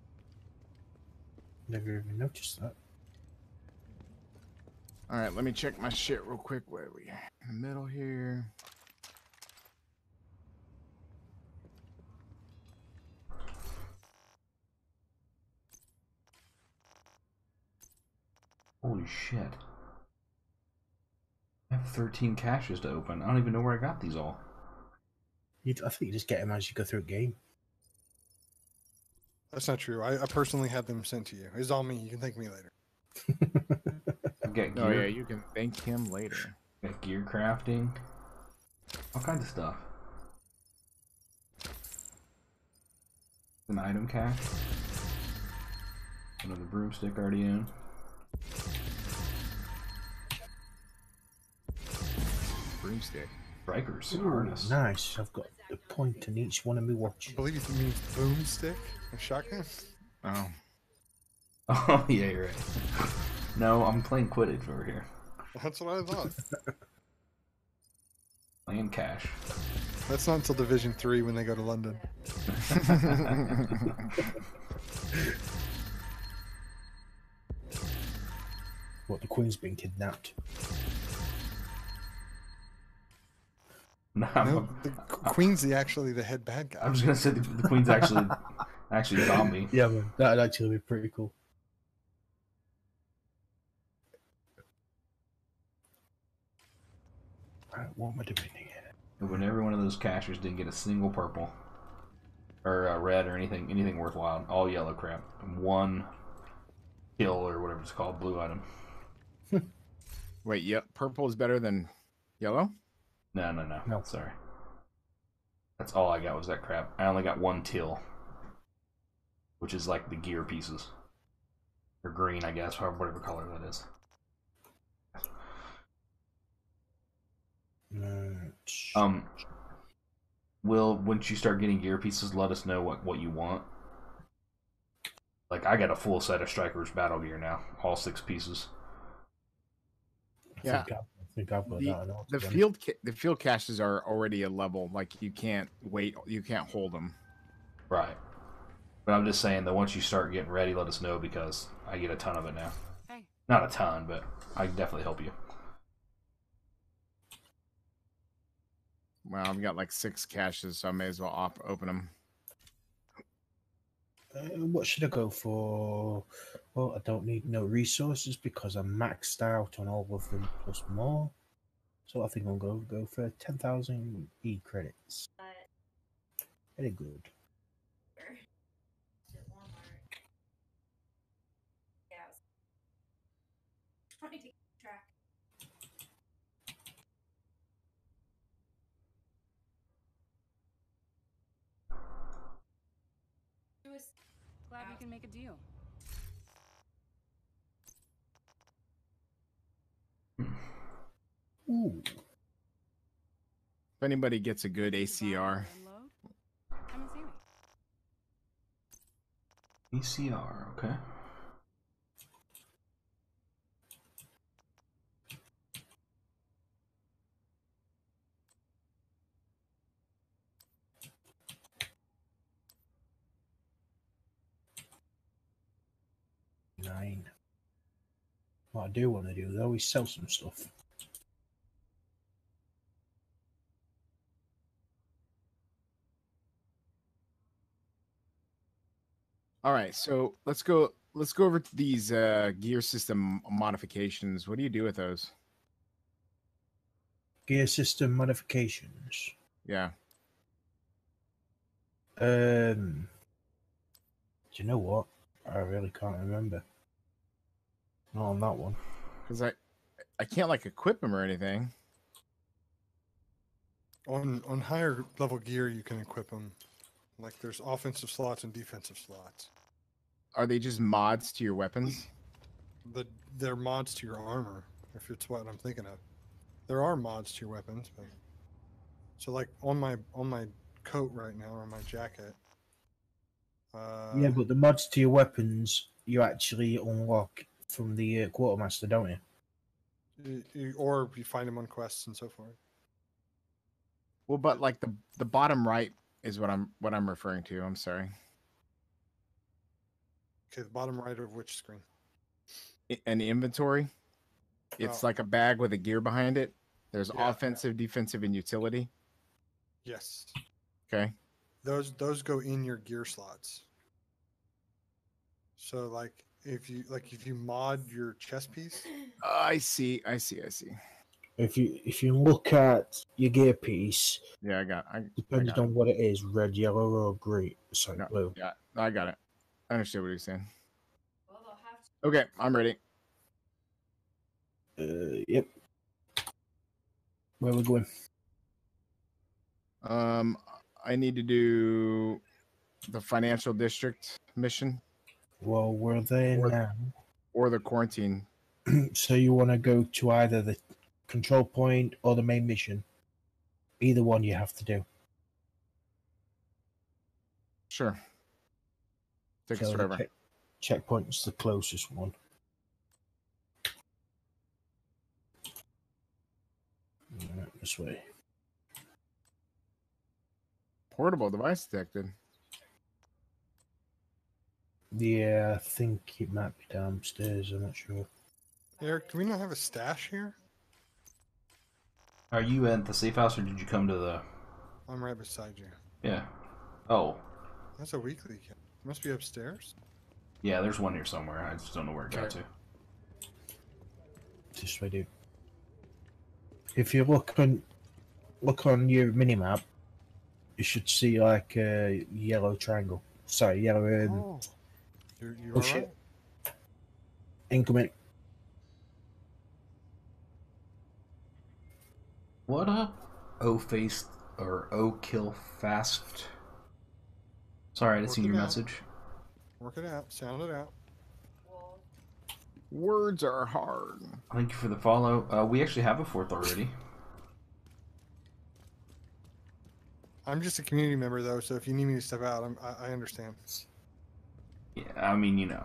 Never even noticed that. All right, let me check my shit real quick. Where are we? In the middle here. Holy shit. I have 13 caches to open. I don't even know where I got these all. I think you just get them as you go through a game. That's not true. I personally had them sent to you. It's all me. You can thank me later. I've got gear. Oh yeah, you can thank him later. Got gear crafting. All kinds of stuff. An item cache. Another broomstick already in. Broomstick. Strikers. Ooh, Harness. nice. I've got a point in each one of my watch. I believe you mean boomstick and shotgun. Oh. Oh, yeah, you're right. No, I'm playing Quidditch over here. That's what I thought. Playing cash. That's not until Division 3 when they go to London. What, the Queen's been kidnapped? No, the Queen's actually the head bad guy. I was gonna say the Queen's actually zombie. Yeah, man, that'd actually be pretty cool. Alright, what am I doing here? When every one of those caches didn't get a single purple or red or anything worthwhile, all yellow crap. One kill or whatever it's called, blue item. Wait, yeah, purple is better than yellow? No. Sorry. That's all I got was that crap. I only got one till, which is like the gear pieces. Or green, I guess, or whatever color that is. Once you start getting gear pieces, let us know what you want. Like, I got a full set of Strikers battle gear now, all 6 pieces. Yeah. I think I've got that. The field caches are already a level, like you can't wait, you can't hold them. Right. But I'm just saying that once you start getting ready, let us know because I get a ton of it now. Hey. Not a ton, but I can definitely help you. Well, I've got like 6 caches, so I may as well open them. What should I go for? Well, I don't need no resources because I'm maxed out on all of them plus more. So I think I'll go for 10,000 E credits. Very good. Glad we can make a deal. Ooh. If anybody gets a good ACR. ACR, okay. Nine. What I do want to do though is sell some stuff. All right, so let's go. Let's go over to these gear system modifications. What do you do with those? Gear system modifications. Yeah. Do you know what? I really can't remember. Not on that one. Because I can't like equip them or anything. On higher level gear, you can equip them. Like there's offensive slots and defensive slots. Are they just mods to your weapons? They're mods to your armor, if it's what I'm thinking of. There are mods to your weapons, but so like on my coat right now, or my jacket. Yeah, but the mods to your weapons you actually unlock from the quartermaster, don't you? Or you find them on quests and so forth. Well, but like the bottom right is what I'm referring to. I'm sorry. Okay, the bottom right of which screen? An inventory. It's like a bag with a gear behind it. There's offensive, defensive, and utility. Yes. Okay. Those go in your gear slots. So like if you mod your chest piece. I see. If you look at your gear piece, yeah, depending on what it is, red, yellow, or green. Sorry, No, blue. Yeah, I got it. I understood what you're saying. Okay, I'm ready. Yep. Where are we going? I need to do the financial district mission. Well, we're there now. Or the quarantine. So you want to go to either the control point or the main mission? Either one you have to do. Sure. Take us So forever. Checkpoint's the closest one. Right, this way. Portable device detected. Yeah, I think it might be downstairs. I'm not sure. Eric, do we not have a stash here? Are you at the safe house or did you come to the... I'm right beside you. Yeah. Oh. That's a weekly kit. Must be upstairs. Yeah, there's one here somewhere. I just don't know where it got to. This way, dude. If you look on your minimap, you should see like a yellow triangle. Sorry, yellow. You are right. Incoming. What up? O-faced or O-kill fast. Sorry, I didn't see your message. Work it out. Sound it out. Words are hard. Thank you for the follow. We actually have a fourth already. I'm just a community member though, so if you need me to step out, I understand. Yeah, I mean, you know.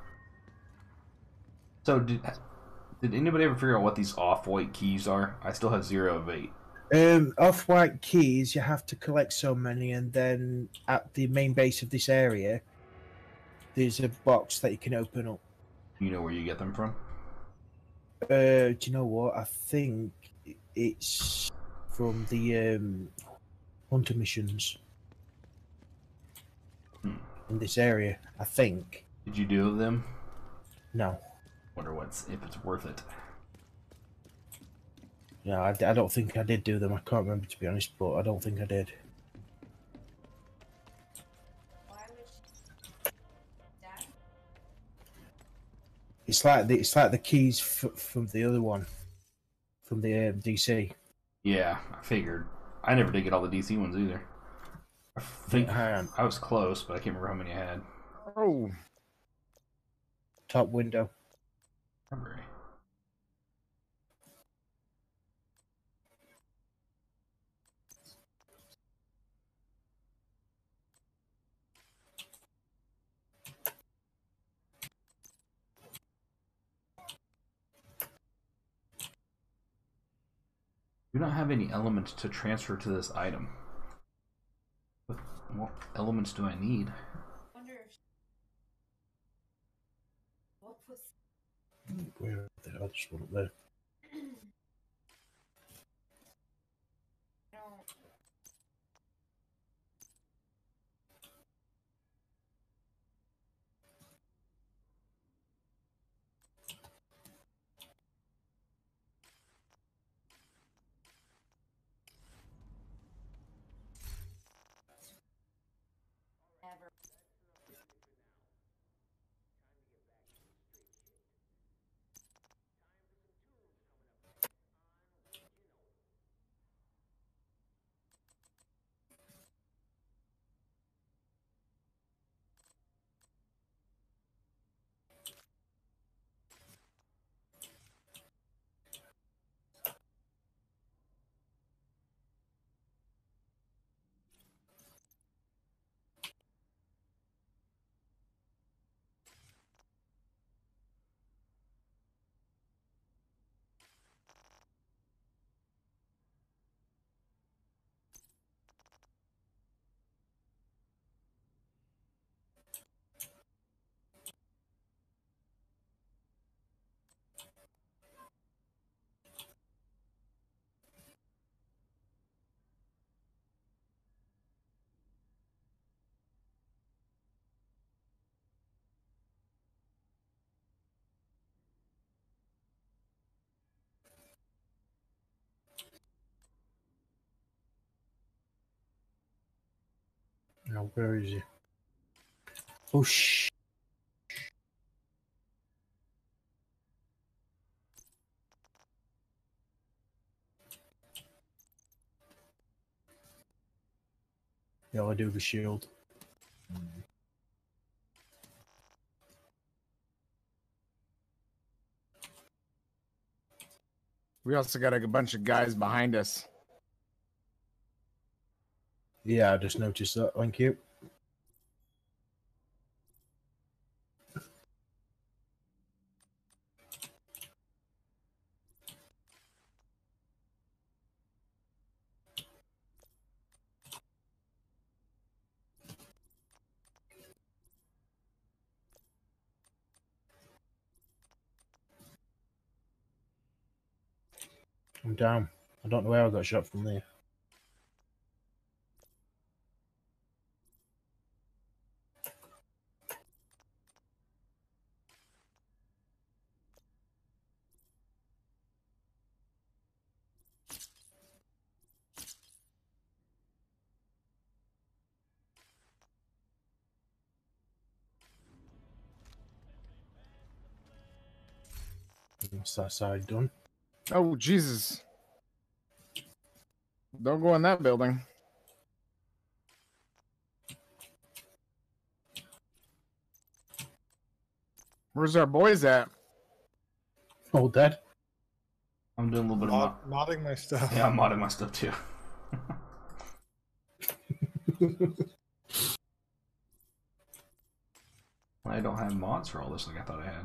So did anybody ever figure out what these off-white keys are? I still have 0 of 8. Off-white keys, you have to collect so many, and then at the main base of this area, there's a box that you can open up. You know where you get them from? Do you know what? I think it's from the hunter missions in this area. I think. Did you do them? No. Wonder if it's worth it. No, I don't think I did do them. I can't remember, to be honest, but I don't think I did. It's like the keys from the other one, from the DC. Yeah, I figured. I never did get all the DC ones either. I think I was close, but I can't remember how many I had. Oh. Top window. Library. Do not have any elements to transfer to this item. What elements do I need? Where are they? I just want up there. Now, where is he? Oh, shh. Yeah, I do have a shield. We also got a bunch of guys behind us. Yeah, I just noticed that. Thank you. I'm down. I don't know where I got shot from there. What's that side done? Oh, Jesus. Don't go in that building. Where's our boys at? Oh, dead. I'm doing a little bit of modding my stuff. Yeah, I'm modding my stuff too. I don't have mods for all this like I thought I had.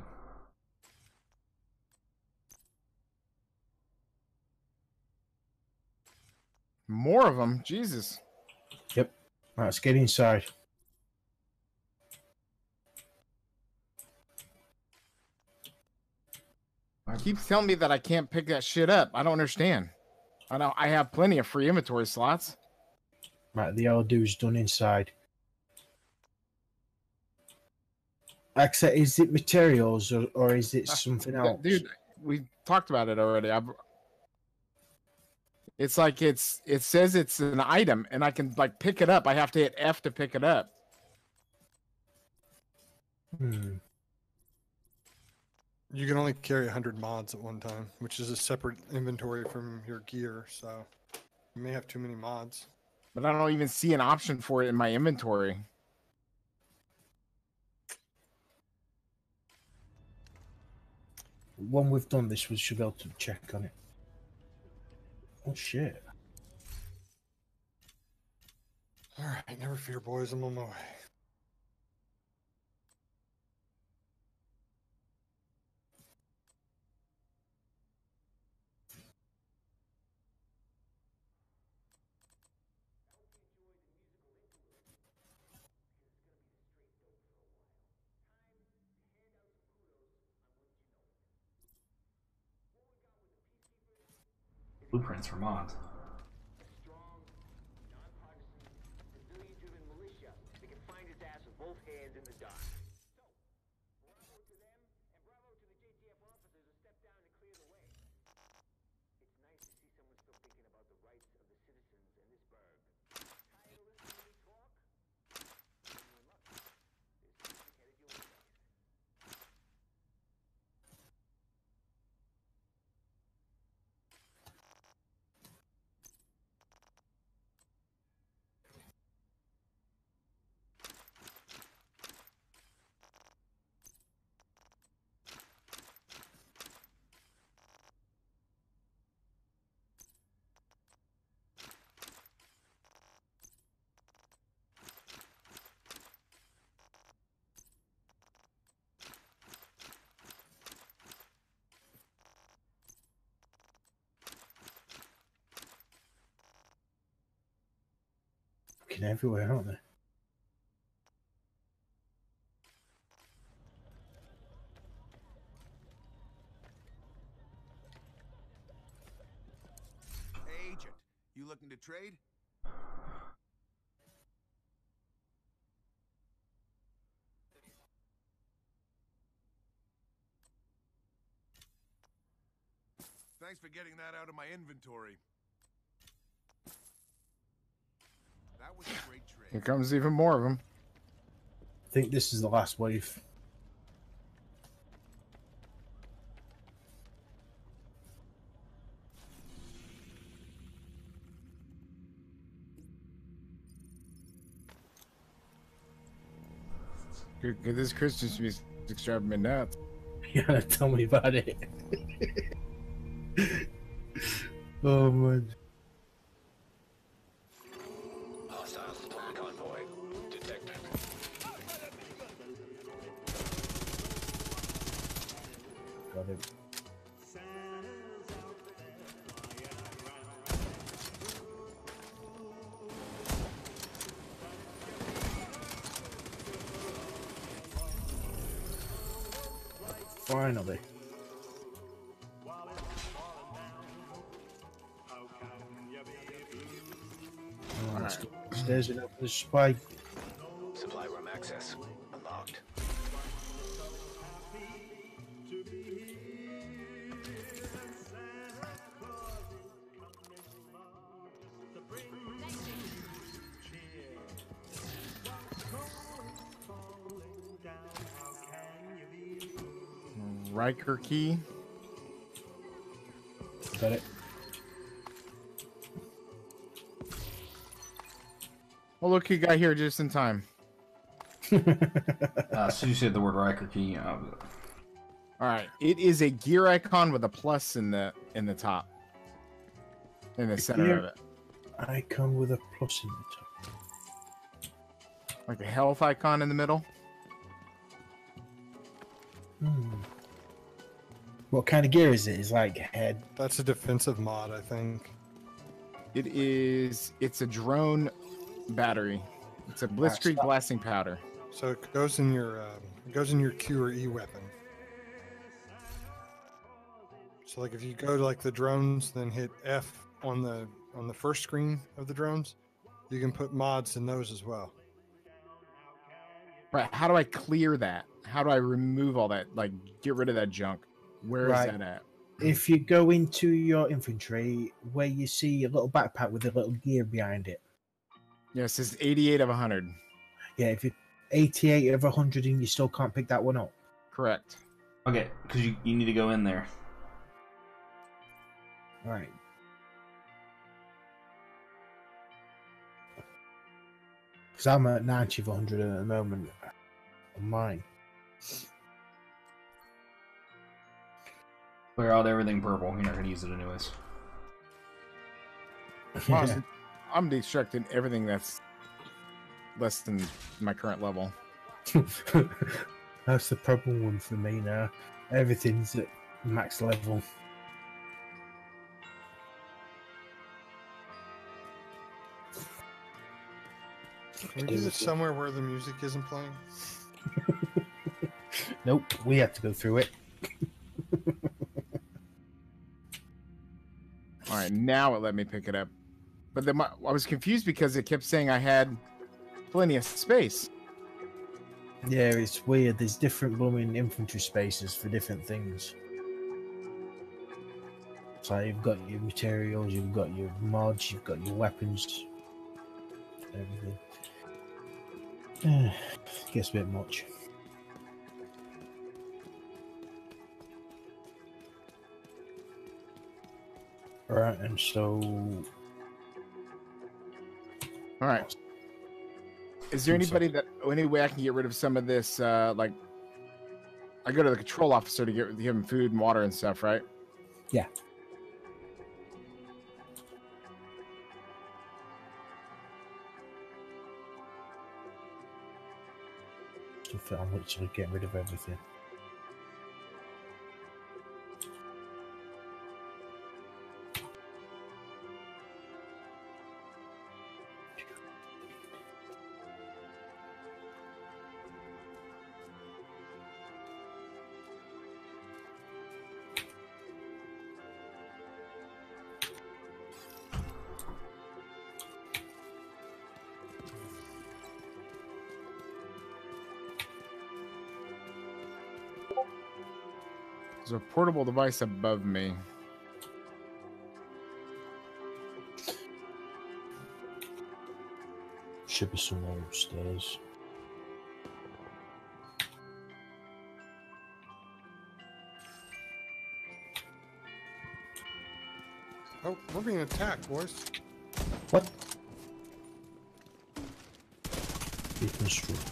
More of them? Jesus. Yep. Right, let's get inside. Keeps telling me that I can't pick that shit up. I don't understand. I know I have plenty of free inventory slots. Right, the yellow dude's done inside. Access, is it materials or is it something else? Dude, we talked about it already. It's like it says it's an item and I can like pick it up. I have to hit F to pick it up. You can only carry 100 mods at one time, which is a separate inventory from your gear, so you may have too many mods. But I don't even see an option for it in my inventory. When we've done this, we should be able to check on it. Oh, shit. Alright, never fear, boys. I'm on my way. Blueprints for mods. Strong, nonpartisan, civilian-driven militia that can find his ass with both hands in the dark. So, bravo to them, and bravo to the JTF officers who stepped down to clear the way. It's nice to see someone still thinking about the rights of the citizens in this burg. Tired of listening to me talk? Then you're in luck. This music headed your way next. Fucking everywhere, aren't they? Hey, Agent, you looking to trade? Thanks for getting that out of my inventory. That was a great trade. Here comes even more of them. I think this is the last wave. This Christmas music's driving me nuts. Yeah, tell me about it. Oh man. Hostile supply convoy detected. Got it. Finally. Oh, let's go upstairs and open the supply. Supply room access unlocked. Riker key. Got it. Well, look, you got here just in time. So you said the word Riker key. All right, it is a gear icon with a plus in the top, in the center Gear of it, icon with a plus in the top. like a health icon in the middle. What kind of gear is it? It's like head. That's a defensive mod, I think. It is. It's a drone battery. It's a blitzkrieg blasting powder. So it goes in your Q or E weapon. So like if you go to like the drones, then hit F on the first screen of the drones, you can put mods in those as well. Right. How do I clear that? How do I remove all that? Like get rid of that junk? Where is that at? If you go into your infantry, where you see a little backpack with a little gear behind it. Yeah, it says 88 of 100. Yeah, if you 88 of 100 and you still can't pick that one up. Correct. Okay, because you need to go in there. Right. Because I'm at 90 of 100 at the moment on mine. Clear out everything purple. You're not going to use it anyways. Well, I'm destructing everything that's less than my current level. That's the problem one for me now. Everything's at max level. Can we do this somewhere where the music isn't playing? Nope, we have to go through it. All right, now it let me pick it up. But then I was confused because it kept saying I had plenty of space. Yeah, it's weird. There's different blooming infantry spaces for different things. So you've got your materials, you've got your mods, you've got your weapons, everything. Gets a bit much. Alright, and so... Alright. Is there any way I can get rid of some of this, like... I go to the control officer to give him food and water and stuff, right? Yeah. I'm literally getting rid of everything. There's a portable device above me. should be somewhere upstairs. Oh, we're being attacked, boys. What? Deconstruct.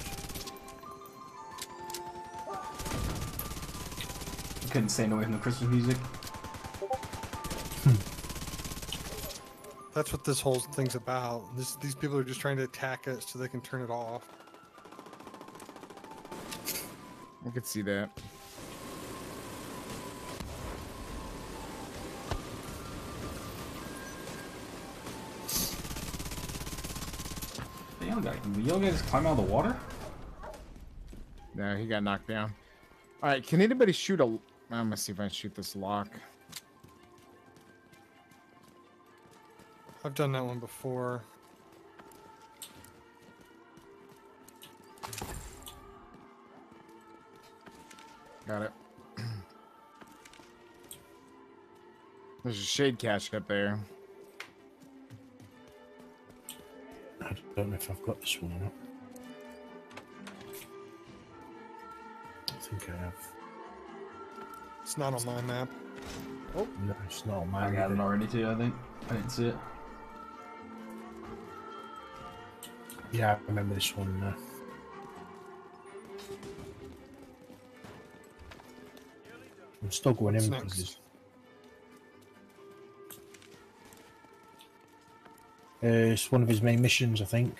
I couldn't stand away from the Christmas music. That's what this whole thing's about. These people are just trying to attack it so they can turn it off. I could see that. The yellow guy just climb out of the water? No, he got knocked down. All right, can anybody shoot a... I'm gonna see if I can shoot this lock. I've done that one before. Got it. There's a shade cache up there. I don't know if I've got this one or not. I think I have. It's not on my map. Oh, no, it's not on my I got map. it already too, I think. I didn't see it. Yeah, I remember this one. I'm still going in because it's one of his main missions, I think.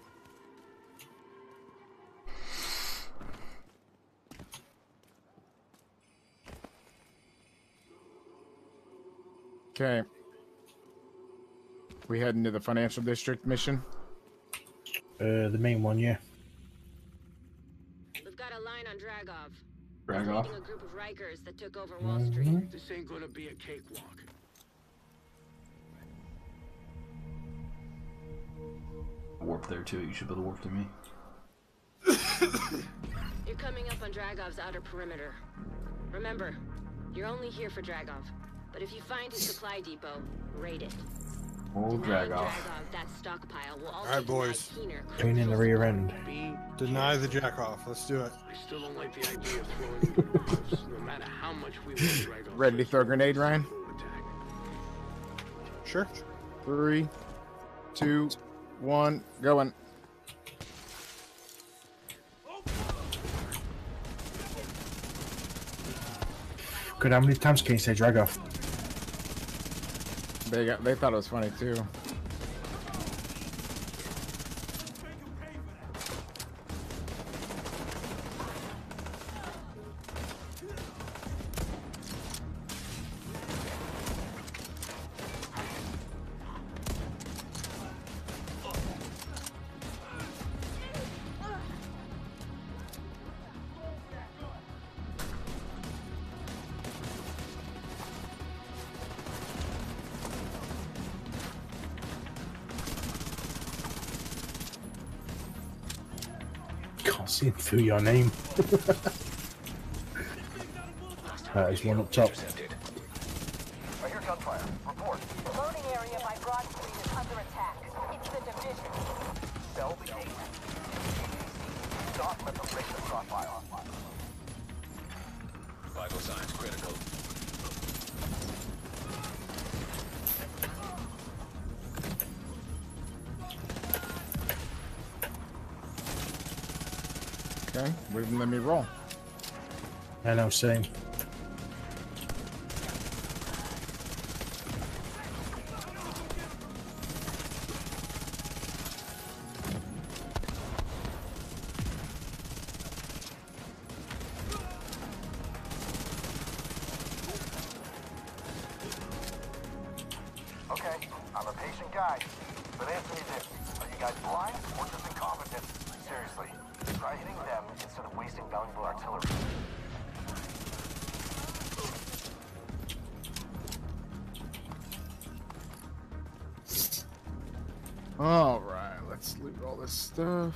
Okay. We heading to the financial district mission? The main one, yeah. We've got a line on Dragov. Dragov? Leading a group of Rikers that took over Wall Street. This ain't gonna be a cakewalk. Warp there too. You should be able to warp to me. You're coming up on Dragov's outer perimeter. Remember, you're only here for Dragov. But if you find his supply depot, raid it. Oh, Dragov. That stockpile will also Alright, boys. Going in the rear end. Deny the jack off. Let's do it. I still don't like the idea of throwing good moves, no matter how much we want to drag off. Ready to throw a grenade, Ryan? Sure. 3, 2, 1, going. Good, how many times can you say drag off? They thought it was funny too. Can't see it through your name. There's one up top. I hear gunfire. Report. The loading area by Broad Street is under attack. It's the division. Sell the gate. Don't let them break the crossfire. Vital signs critical. Okay, wouldn't let me roll. I know, same. Okay, I'm a patient guy. But answer me this. Are you guys blind or just incompetent? Seriously, try hitting them instead of wasting valuable artillery. Alright, let's loot all this stuff.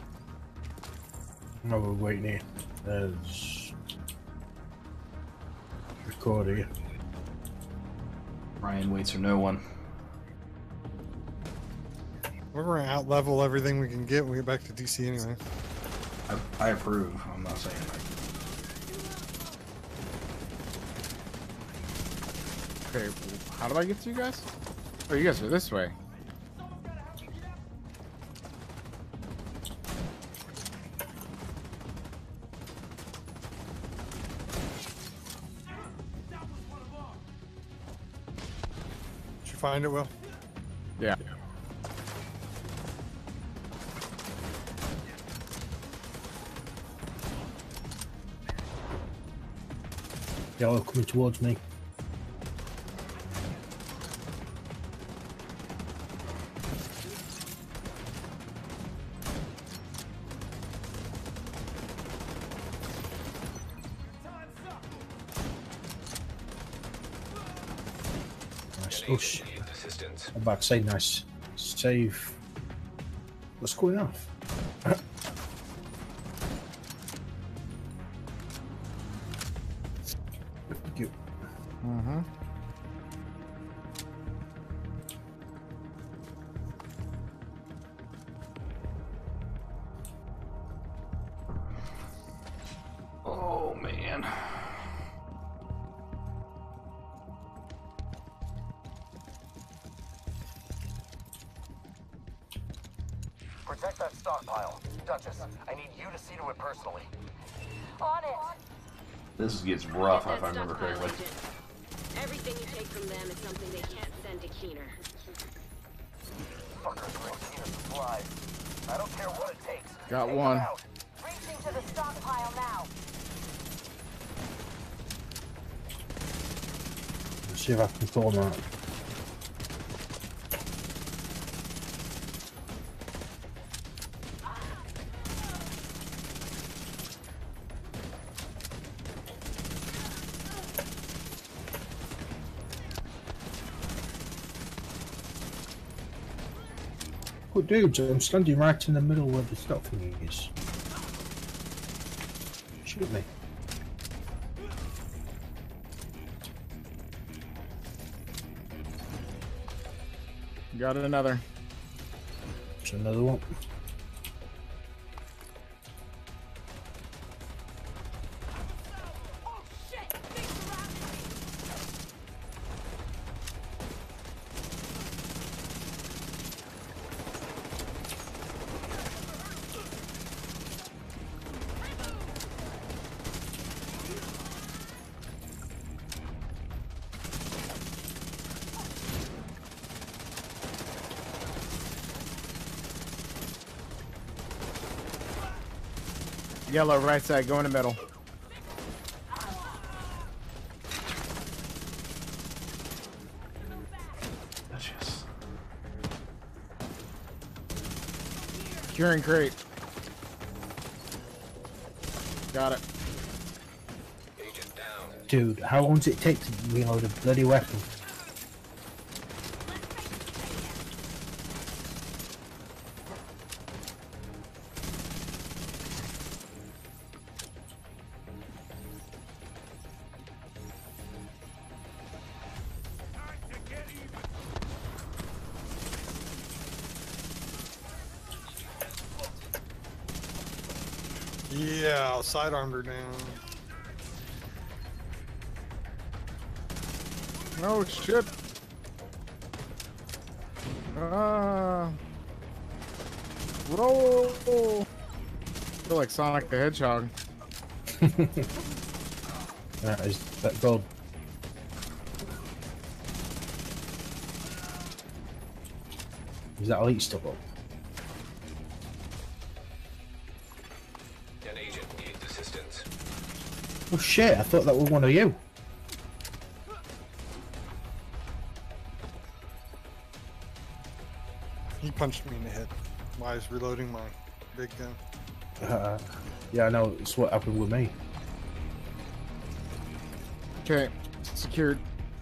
No, we're waiting here. There's... recorder, yeah. Ryan waits for no one. We're gonna out level everything we can get when we get back to DC anyway. I approve. I'm not saying like. Okay, how do I get to you guys? Oh, you guys are this way. Did you find it, Will? Yeah. Yellow coming towards me. Nice. Oh shit. I'm about to say nice. Save. What's going off? You. Mm-hmm. Oh man. Protect that stockpile. Duchess, I need you to see to it personally. On it. This gets rough Get if that I remember stockpile, correctly. Agent. Everything you take from them is something they can't send to Keener. Fuckers bring Keener supplies. I don't care what it takes. Got Take one. them out. Racing to the stockpile now. Let's see if I can pull them out. Oh, dude, I'm standing right in the middle where the stock thing is. Shoot me. Got another. There's another one. Yellow, right side, go in the middle. That's just. Curing crate. Got it. Agent down. Dude, how long does it take to reload a bloody weapon? Yeah, sidearmed her down. Oh shit. Roll. Feel like Sonic the Hedgehog. That is that gold. Is that elite stuff up? An agent needs assistance. Oh shit, I thought that was one of you. He punched me in the head while I was reloading my big gun. Yeah, I know, it's what happened with me. Okay, secured.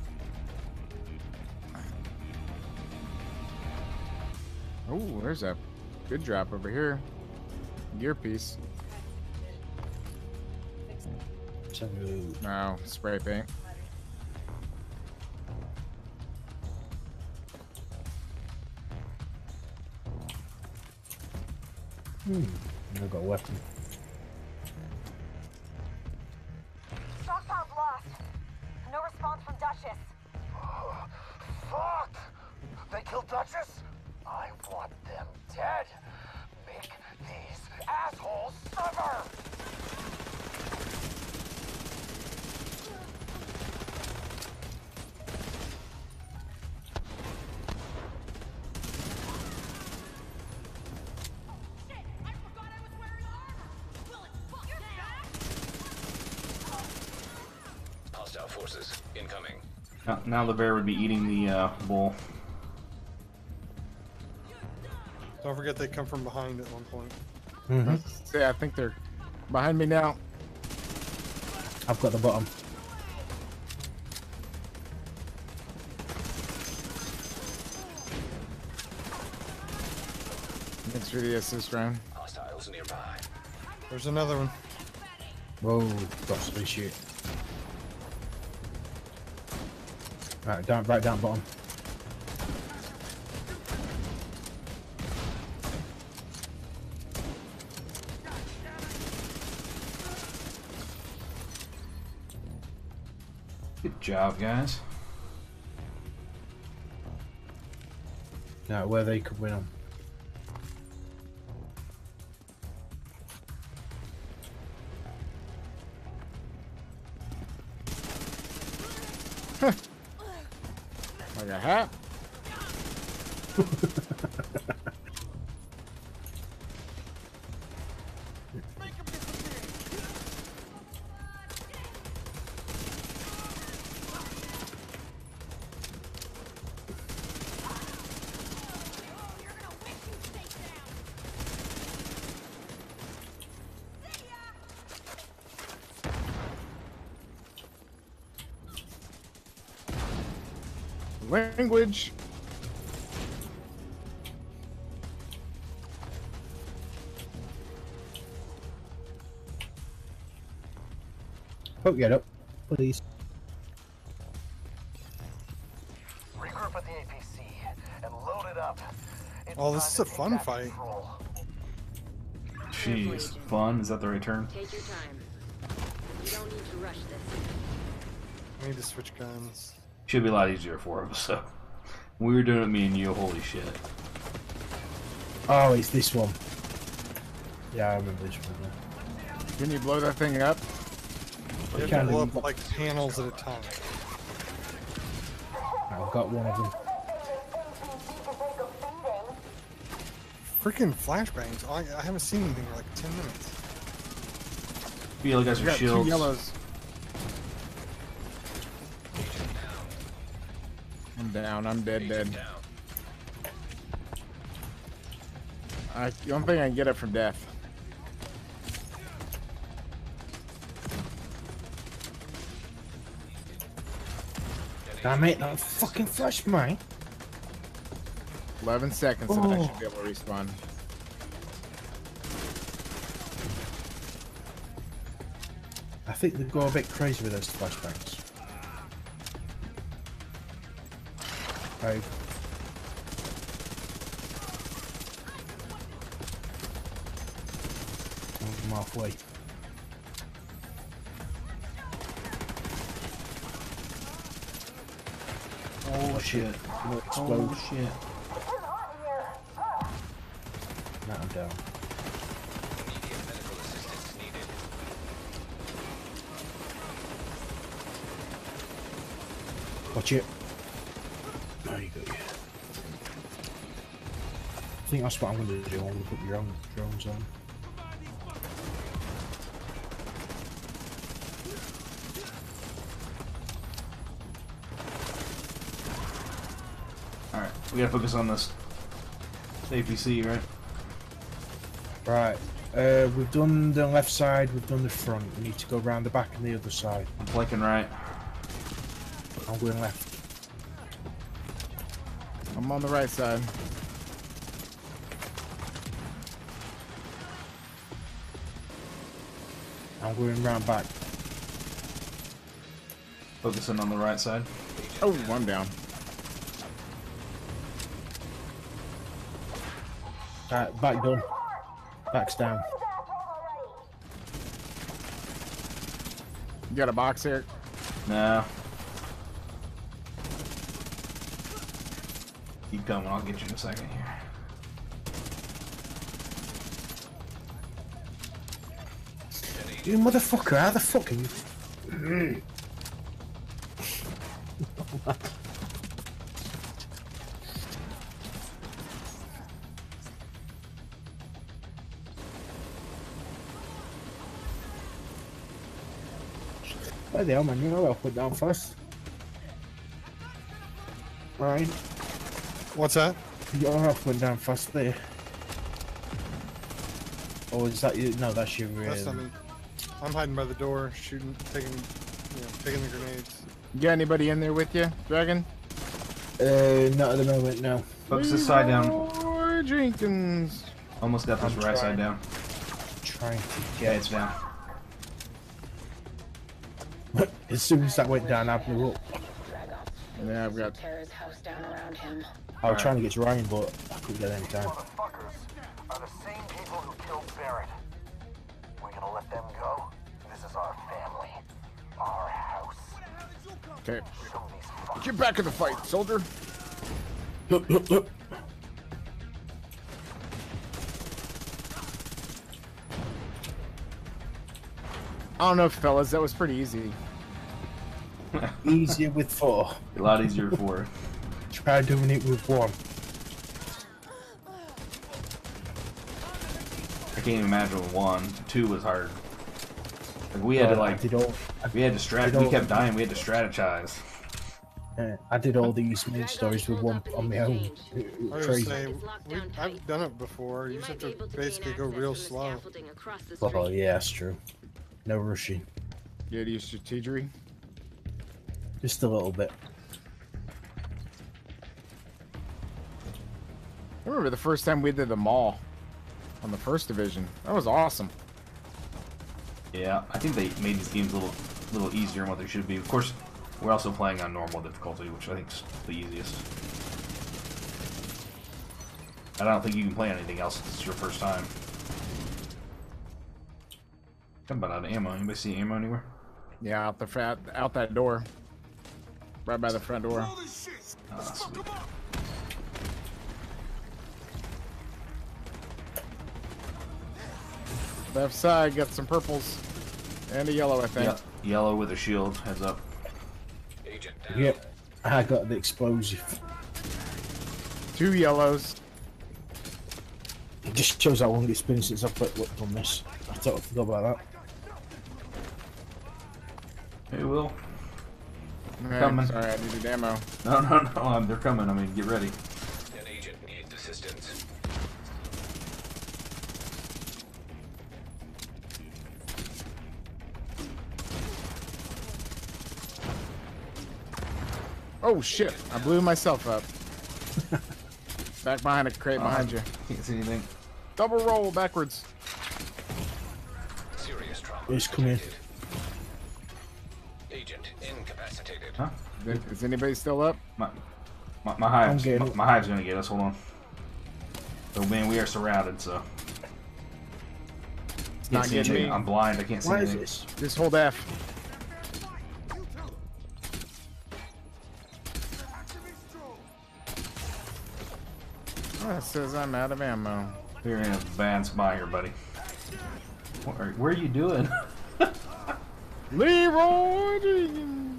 Oh, there's a good drop over here. Gear piece. So, No, spray paint. I've got a weapon. Stockpile's lost. No response from Duchess. Fuck! They killed Duchess? I want them dead. Make these assholes suffer! Hostile forces incoming. Now the bear would be eating the bull. Don't forget they come from behind at one point. Yeah, I think they're behind me now. I've got the bottom. Thanks for the assist, Ryan. Hostiles nearby. There's another one. Whoa, got some shit. Right down bottom. Good job, guys. Now where they could win them. Like a hat. Language. Oh, get up, please. Regroup at the APC and load it up. It's Oh, this time is to a take fun back fight. control. Jeez, fun? Is that the right term? Take your time. You don't need to rush this. I need to switch guns. Should be a lot easier for us, so. We were doing it, me and you, holy shit. Oh, it's this one. Yeah, I remember this one. Yeah. Can you blow that thing up? You have to blow up like panels at a time. I've got one of them. Freaking flashbangs. I haven't seen anything in like 10 minutes. Feel like guys You are got two shields. yellows. I'm down. I'm dead. I don't think I can get it from death. Damn it, that fucking flash, mate. 11 seconds and I should be able to respawn. I think they go a bit crazy with those flashbangs. Right. I'm halfway. Oh shit. Oh shit. Now I'm down. Immediate medical assistance needed. Watch it. There you go. I think that's what I'm going to do. I'm going to put your own drones on. Alright, we gotta focus on this APC, right? Right. We've done the left side, we've done the front. We need to go around the back and the other side. I'm flanking right. I'm going left. I'm on the right side. I'm going round back. Focusing on the right side. Oh, one down. Right, back done. Back's down. You got a box here? No. Keep coming, I'll get you in a second here. You motherfucker, how the fuck are you? Where the hell, man? You know I'll put down first. Right. What's that? Your health went down fast there. Or is that you? No, that's your. That's not me. I'm hiding by the door, shooting, taking the grenades. You got anybody in there with you, Dragon? Not at the moment, no. Focus this side down. Leroy Jenkins. Almost got this right side down. Trying to Yeah, get it's down. As soon as that went down, I blew up. Yeah, I've got. I was trying to get to Ryan, but I couldn't get any time. Motherfuckers are the same people who killed Barrett. We're gonna let them go. This is our family. Our house. Okay. Get back in the fight, soldier. I don't know, fellas. That was pretty easy. Easier with 4. A lot easier with 4. Try doing it with 1. I can't even imagine with 1. 2 was hard. Like, we had to like, we kept dying. We had to strategize. I did all these main stories with 1 on my own. I was Crazy. gonna say, I've done it before. You just have to basically go real slow. Oh yeah, that's true. No rushing. Yeah, to use strategery. Just a little bit. I remember the first time we did the mall on the first division. That was awesome. Yeah, I think they made these games a little easier than what they should be. Of course, we're also playing on normal difficulty, which I think is the easiest. I don't think you can play anything else if it's your first time. I'm about out of ammo. Anybody see ammo anywhere? Yeah, out that door. Right by the front door. Oh, sweet. Left side, got some purples. And a yellow, I think. Yep. Yellow with a shield. Heads up. Yep. I got the explosive. 2 yellows. It just shows how long it's been since I've looked on this. I totally forgot about that. Hey, Will. Man, Coming. sorry, I needed ammo. No, they're coming. I mean, get ready. An agent needs assistance. Oh shit! I blew myself up. Back behind a crate behind you. Can't see anything. Double roll backwards. Serious trauma. It's coming. Agent incapacitated. Huh? Is anybody still up? My hive's gonna get us. Hold on. Oh man, we are surrounded. So. It's Can't not see getting anything. me. I'm blind. I can't see Why is anything. this? Just hold F. Oh, it says I'm out of ammo. You're in a bad spot here, buddy. Where are you doing? Leroy Jenkins.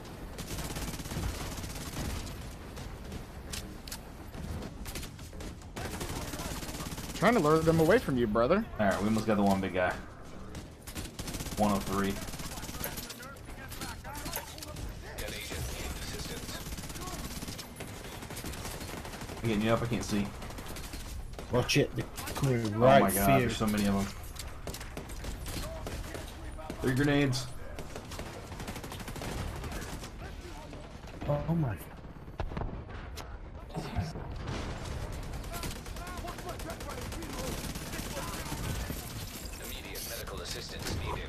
Trying to lure them away from you, brother. Alright, we almost got the one big guy. 103. I'm getting you up, I can't see. Watch it. They're coming right Oh my god, for you. there's so many of them. 3 grenades. Oh my. Immediate medical assistance needed.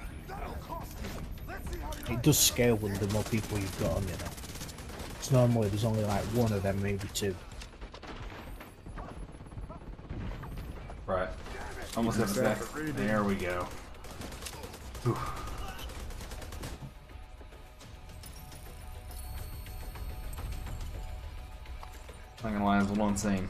It does scale with the more people you've got on you now. It's normally there's only like 1 of them, maybe 2. Right. Almost got the back. There we go. Whew. Not gonna lie, it's a little insane.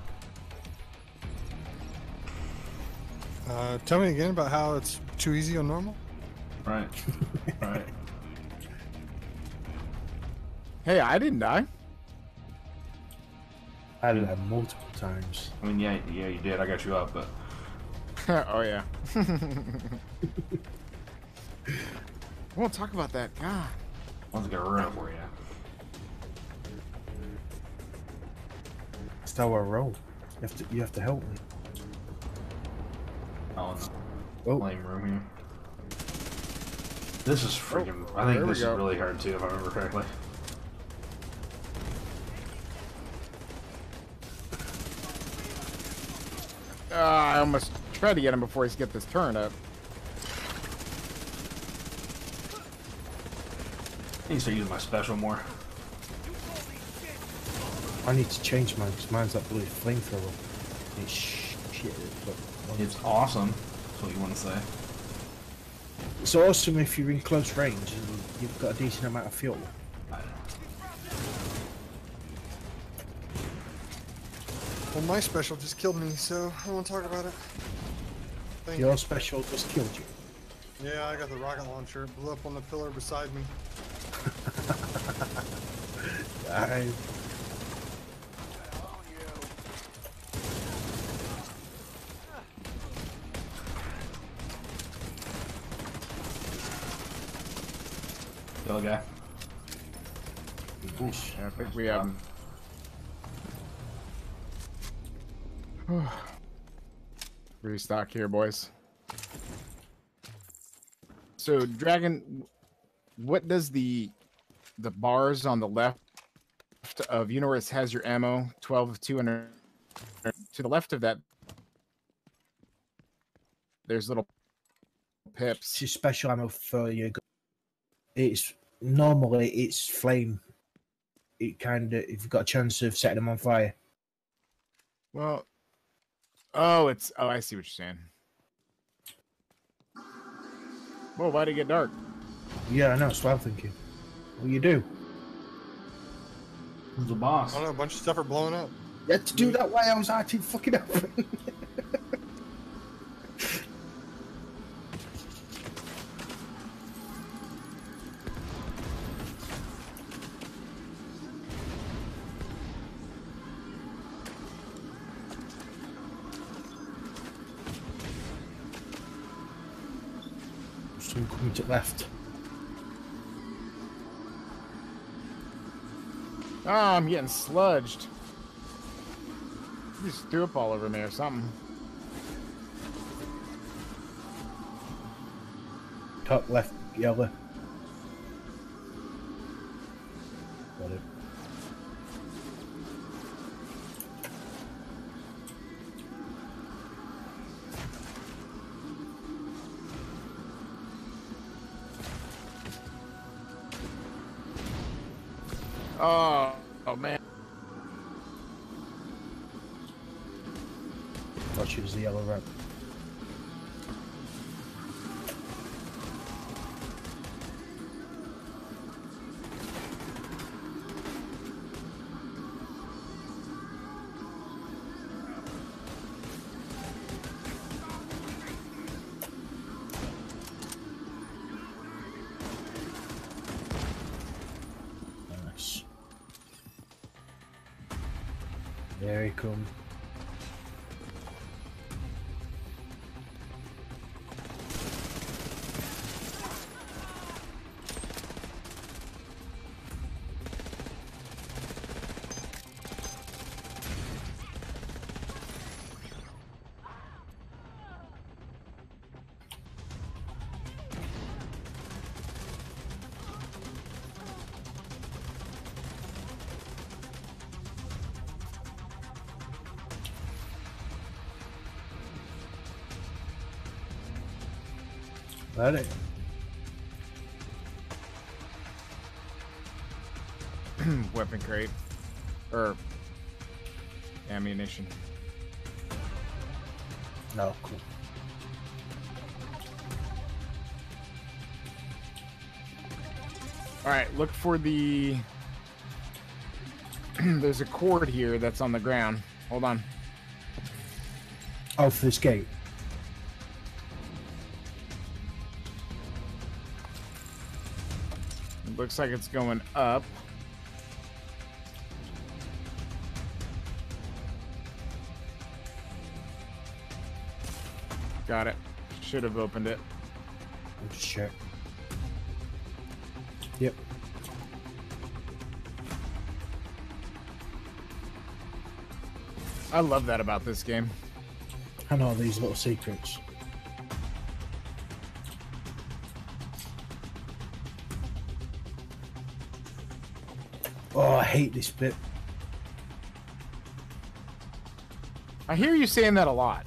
Tell me again about how it's too easy on normal. Right. Right. Hey, I didn't die. I did that multiple times. I mean, yeah, you did. I got you up, but Oh yeah. I won't talk about that. God. I was gonna ruin it for you. That's how I roll. You have to help me. Oh, it's Oh. flame room here. This is freaking. I think this is really hard too, if I remember correctly. I almost tried to get him before he get this turn up. I need to start using my special more. I need to change mine because mine's that blue flamethrower. It's shit. But It's awesome. That's what you want to say. it's awesome if you're in close range and you've got a decent amount of fuel. Well, my special just killed me, so I don't want to talk about it. Thank Your you. special just killed you. Yeah, I got the rocket launcher. It blew up on the pillar beside me. Kill a guy. Yeah, I think we have. Restock here, boys. So, Dragon, what does the bars on the left of Universe has your ammo? 12 of 200. To the left of that, there's little pips. It's your special ammo for your gun. It's normally it's flame. It kind of, if you've got a chance of setting them on fire. Well, I see what you're saying. Whoa, why'd it get dark? Yeah, I know, that's what I'm thinking. What you do? Who's the boss? I don't know, a bunch of stuff are blowing up. You had to do that while I was acting fucking up. Someone coming to the left. Oh, I'm getting sludged. You just threw up all over me or something. Top left, yellow. Got it. Oh man. Thought she was the yellow rat. Nice. There he comes. That it. Weapon crate. Or ammunition. No, cool. All right, look for the. There's a cord here that's on the ground. Hold on. Oh, for this gate. It looks like it's going up. Got it. Should have opened it. I'll just check. Yep. I love that about this game. I know these little secrets. Oh, I hate this bit. I hear you saying that a lot.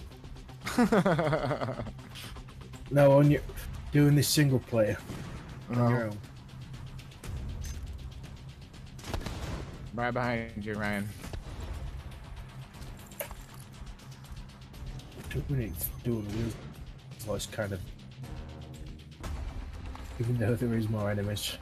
No, when you're doing this single player on your own. Right behind you, Ryan. 2 minutes doing the wheel was kind of, even though there is more enemies.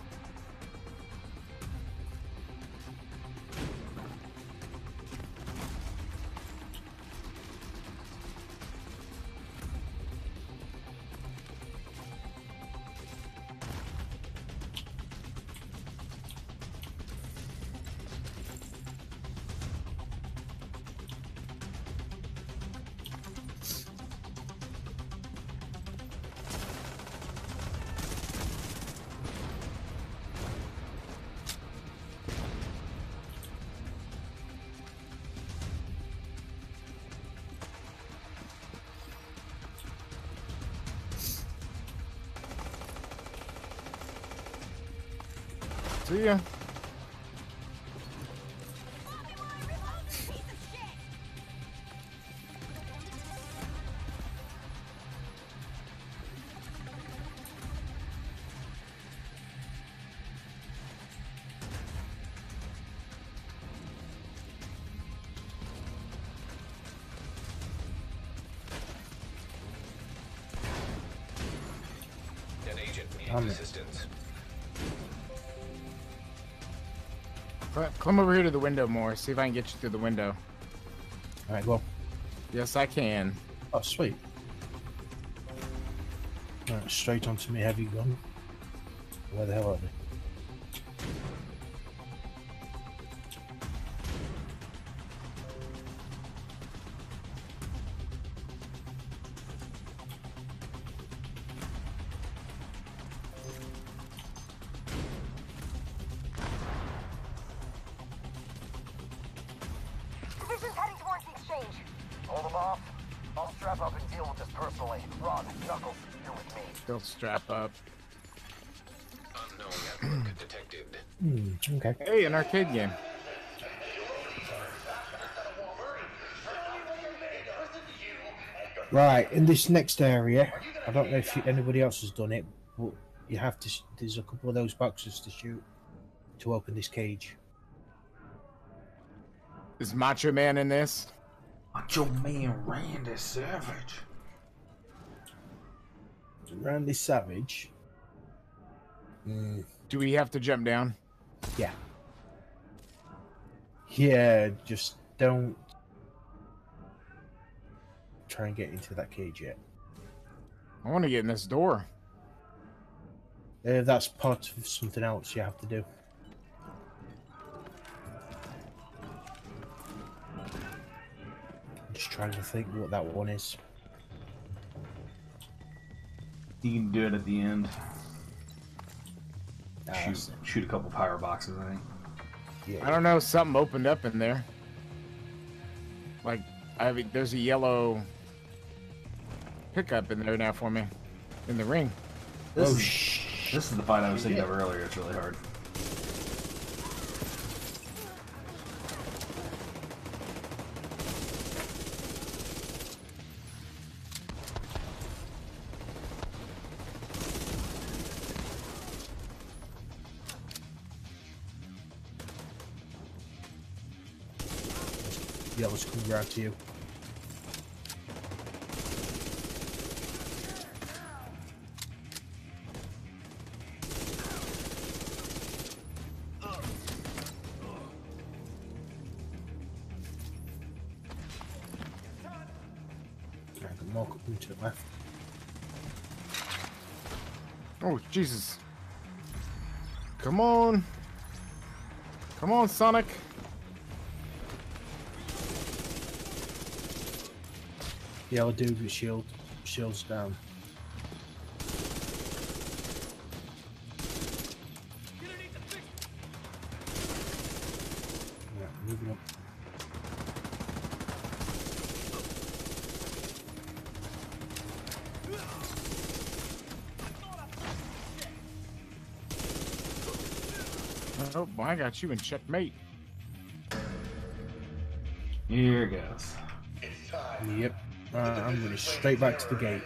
See ya. An agent needs assistance. Come over here to the window more. See if I can get you through the window. All right, well. Yes, I can. Oh, sweet. All right, straight onto me heavy gun. Where the hell are they? Division's heading towards the exchange. Hold them off. I'll strap up and deal with this personally. Ron, Knuckles, you're with me. They'll strap up. Unknown network detected. Okay. Hey, an arcade game. Right, in this next area, I don't know if anybody else has done it, but you have to. There's a couple of those boxes to shoot to open this cage. Is Macho Man in this? Macho Man Randy Savage. Randy Savage. Do we have to jump down? Yeah. Yeah, just don't try and get into that cage yet. I want to get in this door. That's part of something else you have to do. Just trying to think what that one is. You can do it at the end. Shoot a couple power boxes, I think. I don't know. Something opened up in there. Like, there's a yellow pickup in there now for me, in the ring. This is the fight I was thinking of earlier. It's really hard. Yellow's coming around to you. more coming to the left. Oh, Jesus. Come on. Come on, Sonic. Yellow dude with shields down. Yeah, moving up. Oh, well, I got you in checkmate. Here goes. Yep. I'm going straight back to the gate.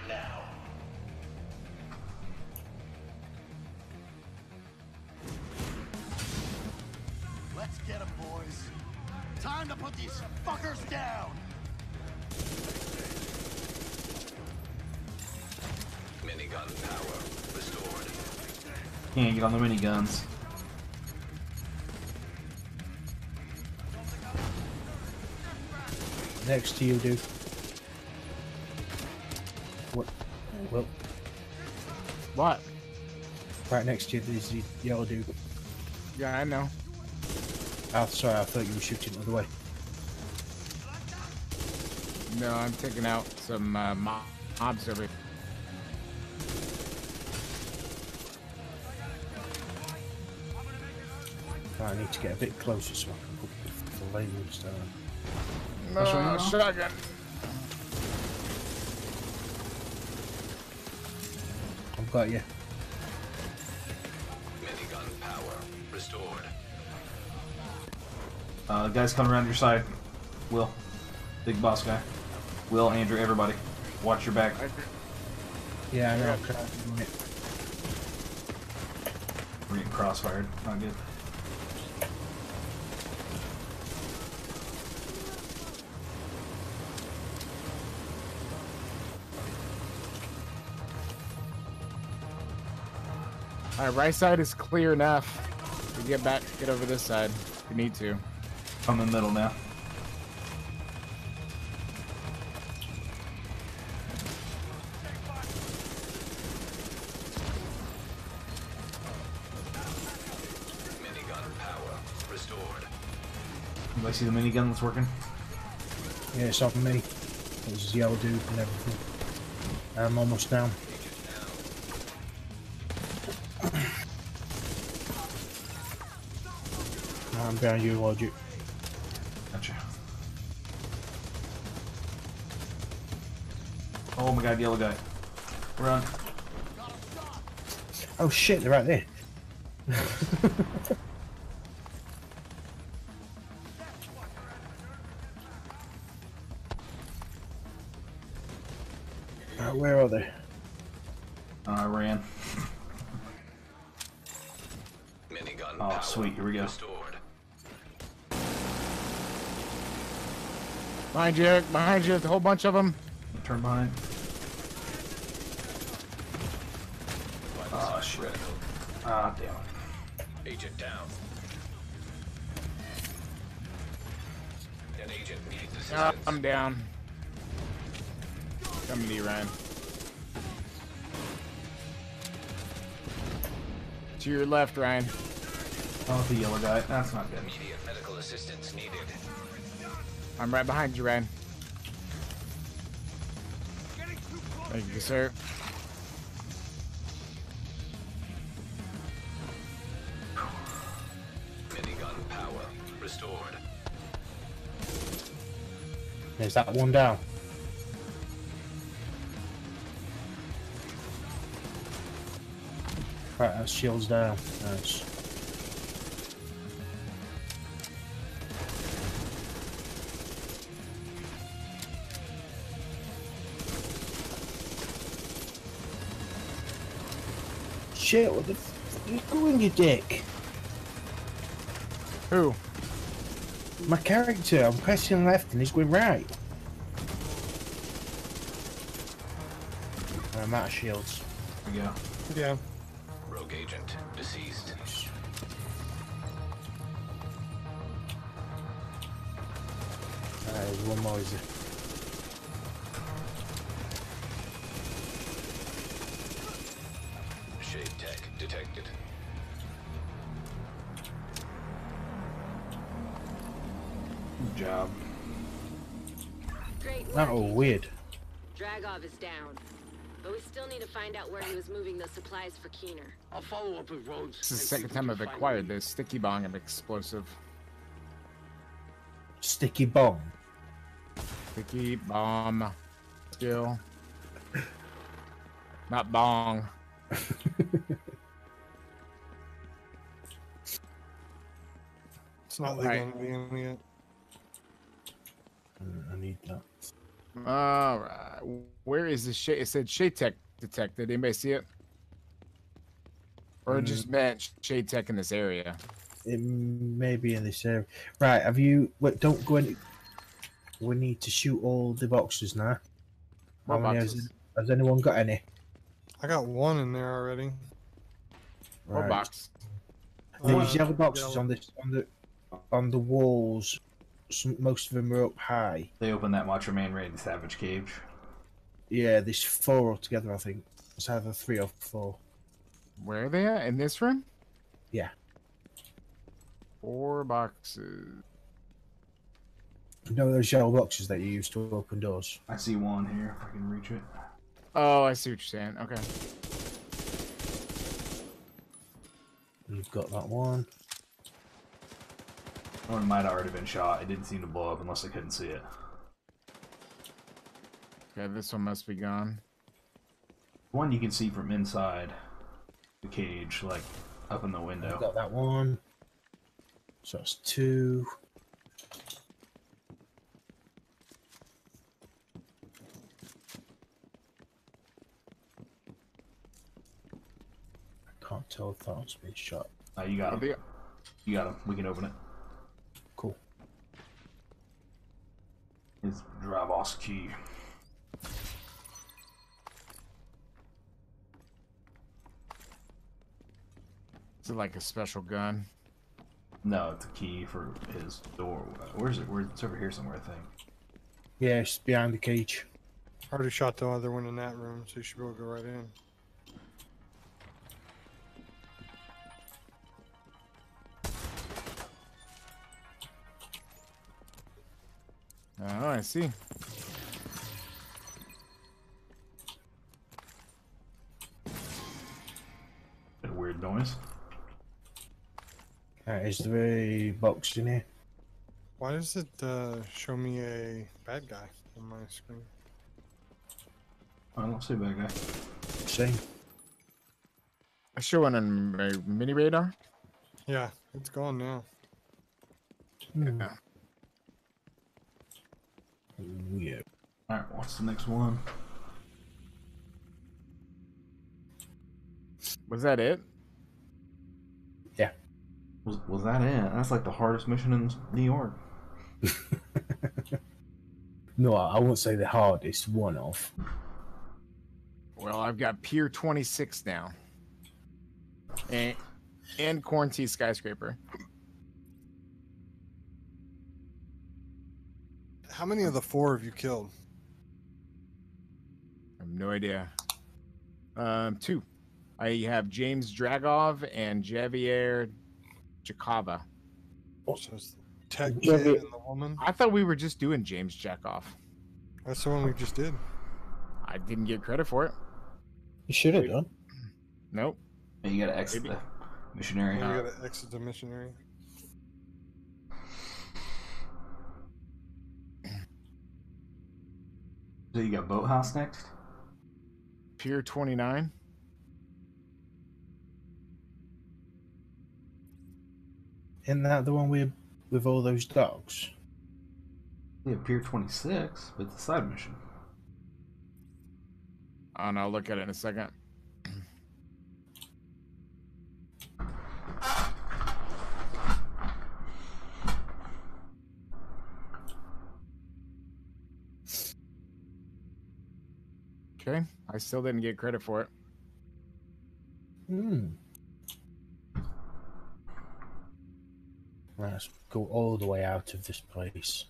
Let's get them, boys. Time to put these fuckers down. Minigun power restored. Can't get on the miniguns. Next to you, dude. What? Well, What? right next to you, there's the yellow dude. Yeah, I know. Oh, sorry, I thought you were shooting the other way. No, I'm taking out some mobs over here. Right, I need to get a bit closer so I can put the flames down. No, shotgun. I've got you. Minigun power restored. Guys coming around your side. Will. Big boss guy. Will, Andrew, everybody. Watch your back. Yeah, I know. We're getting crossfired. Not good. Alright, right side is clear enough to get back, get over this side if you need to. I'm in the middle now. Minigun power restored. Anybody see the minigun that's working? Yeah, it's off me. There's yellow dude and everything. I'm almost down. I'm behind you, Logic. Gotcha. Oh my god, yellow guy. Run. Oh shit, they're right there. Where are they? I ran. Minigun Oh, power sweet. Here we go. restored. Behind you, a whole bunch of them. Turn behind. Oh, shit. Ah, damn it. Agent down. An agent needs assistance. I'm down. Coming to you, Ryan. To your left, Ryan. Oh, the yellow guy. That's not good. Immediate medical assistance needed. I'm right behind you, Ryan. Thank you, sir. Minigun power restored. There's that one down. Right, that shield's down. Nice. Shit, what the f you going, you dick? Who? My character, I'm pressing left and he's going right. I'm out of shields. Here we go. Yeah. Rogue agent deceased. There's one more, is detected. Good job. Great work. Oh, weird. Dragov is down. But we still need to find out where he was moving those supplies for Keener. I'll follow up with Rhodes. This is the second time I've acquired this sticky bomb of explosive. Sticky bomb. Sticky bomb. Skill. Not bong. It's not Right. legal in the yet. I need that. All right. Where is the shade? It said shade tech detected. Anybody see it? Or it just meant shade tech in this area. It may be in this area. Right, have you... Wait, don't go any... We need to shoot all the boxes now. How What many boxes? has anyone got any? I got one in there already. What box? These yellow boxes yellow. on the walls. Most of them are up high. They opened that Macho Man Randy Savage cage. Yeah, there's 4 altogether, I think. It's either 3 or 4. Where are they at? In this room? Yeah. 4 boxes. You know those yellow boxes that you use to open doors? I see one here, if I can reach it. Oh, I see what you're saying. Okay. You've got that one. One might have already been shot. It didn't seem to blow up unless I couldn't see it. Okay, this one must be gone. One you can see from inside the cage, like up in the window. I've got that one. So that's 2. I can't tell if that one's been shot. You got him. You got him. We can open it. Cool. His drive-off key. Is it like a special gun? No, it's a key for his door. Where's it? It's over here somewhere, I think. Yeah, it's behind the cage. I already shot the other one in that room, so you should be able to go right in. Oh, I see. A weird noise. Is there a box in here? Why does it show me a bad guy on my screen? I don't see a bad guy. Same. I show one on my mini radar. Yeah, it's gone now. Yeah. Weird. Alright, what's the next one? Was that it? Yeah. Was that it? That's like the hardest mission in New York. No, I won't say the hardest. One of. Well, I've got Pier 26 now. And Quarantine Skyscraper. How many of the 4 have you killed? I have no idea. 2. I have James Dragov and Javier Jakava. So it's the tech kid and the woman? I thought we were just doing James Jakov. That's the one we just did. I didn't get credit for it. You should have done. Nope. And you gotta exit the missionary. We gotta exit the missionary. So you got Boathouse next? Pier 29. Isn't that the one with all those dogs? Yeah, Pier 26, but it's a side mission. And I'll look at it in a second. Okay, I still didn't get credit for it. Let's go all the way out of this place.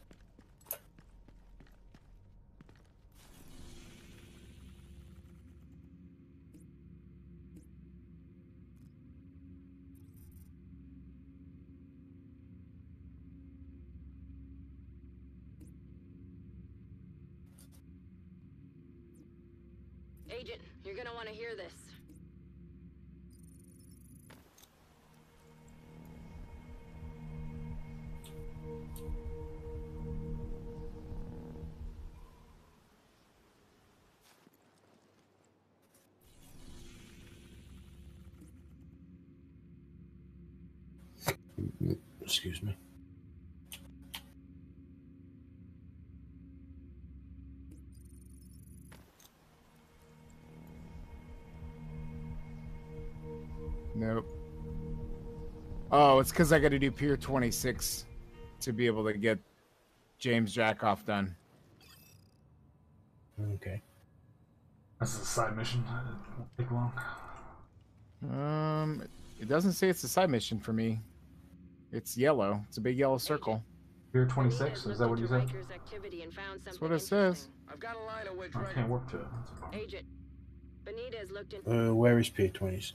Agent, you're gonna want to hear this. Excuse me. Nope. Oh, it's because I got to do Pier 26 to be able to get James Jackoff done. Okay. This is a side mission. It won't take long. It doesn't say it's a side mission for me. It's yellow. It's a big yellow circle. Pier 26? Is that what you said? That's what it says. I've got a line of which I can't work to it. That's a problem. Agent, Benitez looked in. Where is Pt2?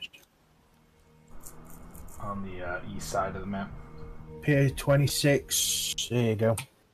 On the east side of the map. Pt26. There you go.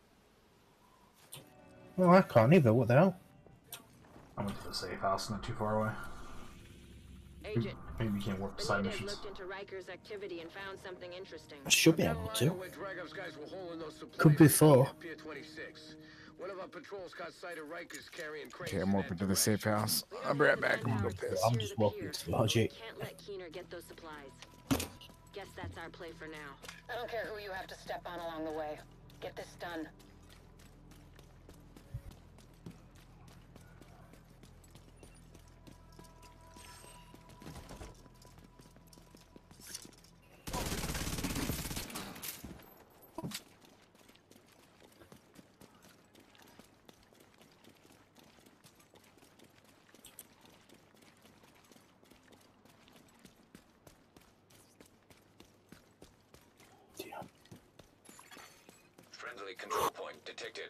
Well, I can't either. What the hell? I went to the safe house, not too far away. Agent, Maybe you can't work the side Benitez missions. looked into Riker's activity and found something interesting. I should be able to. where Dragov's guys were holding those supplies Could be 4. at Pier 26. One of our patrols caught sight of Rikers carrying crates. Okay, I'm open to the safe house. I'll be right back. I'm gonna go piss. I'm just walking to the logic. Can't let Keener get those supplies. Guess that's our play for now. I don't care who you have to step on along the way. Get this done. Friendly control point detected.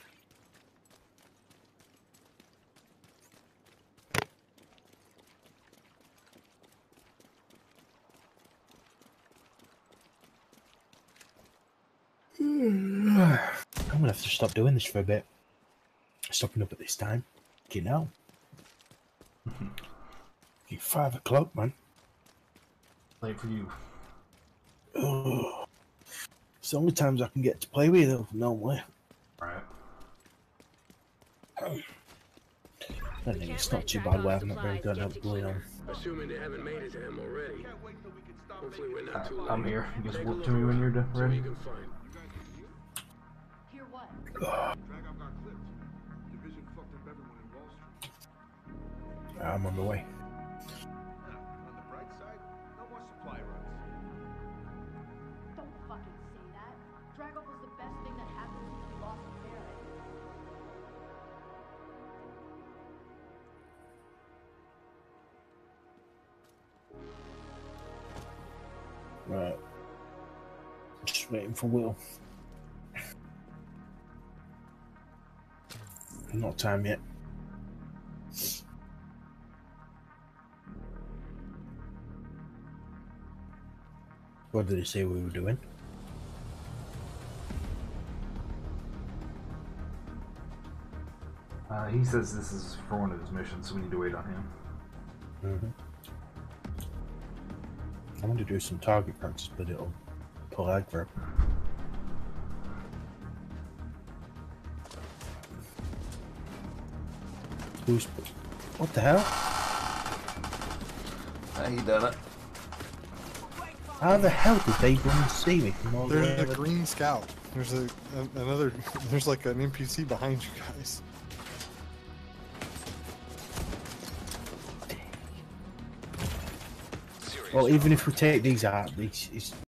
I'm gonna have to stop doing this for a bit. Stopping up at this time. You know. It's 5 o'clock, man. Late for you. Oh. It's the only times I can get to play with it normally. Right. I think it's not too bad where I've not very good at going on. Assuming they haven't made it to him already. Hopefully we're not too late. I'm here. You just work to me when you're ready. Hear what? I'm on the way. On the bright side, no more supply runs. Don't fucking say that. Dragov was the best thing that happened since we lost Barrett. Right. Just waiting for Will. Not time yet. What did he say we were doing? He says this is for one of his missions, so we need to wait on him. I want to do some target practice, but it'll pull aggro. Who's... What the hell? He done it. How the hell did they even see me from all the way There's a over? green scout. There's another. There's like an NPC behind you guys. Well, even if we take these out, it's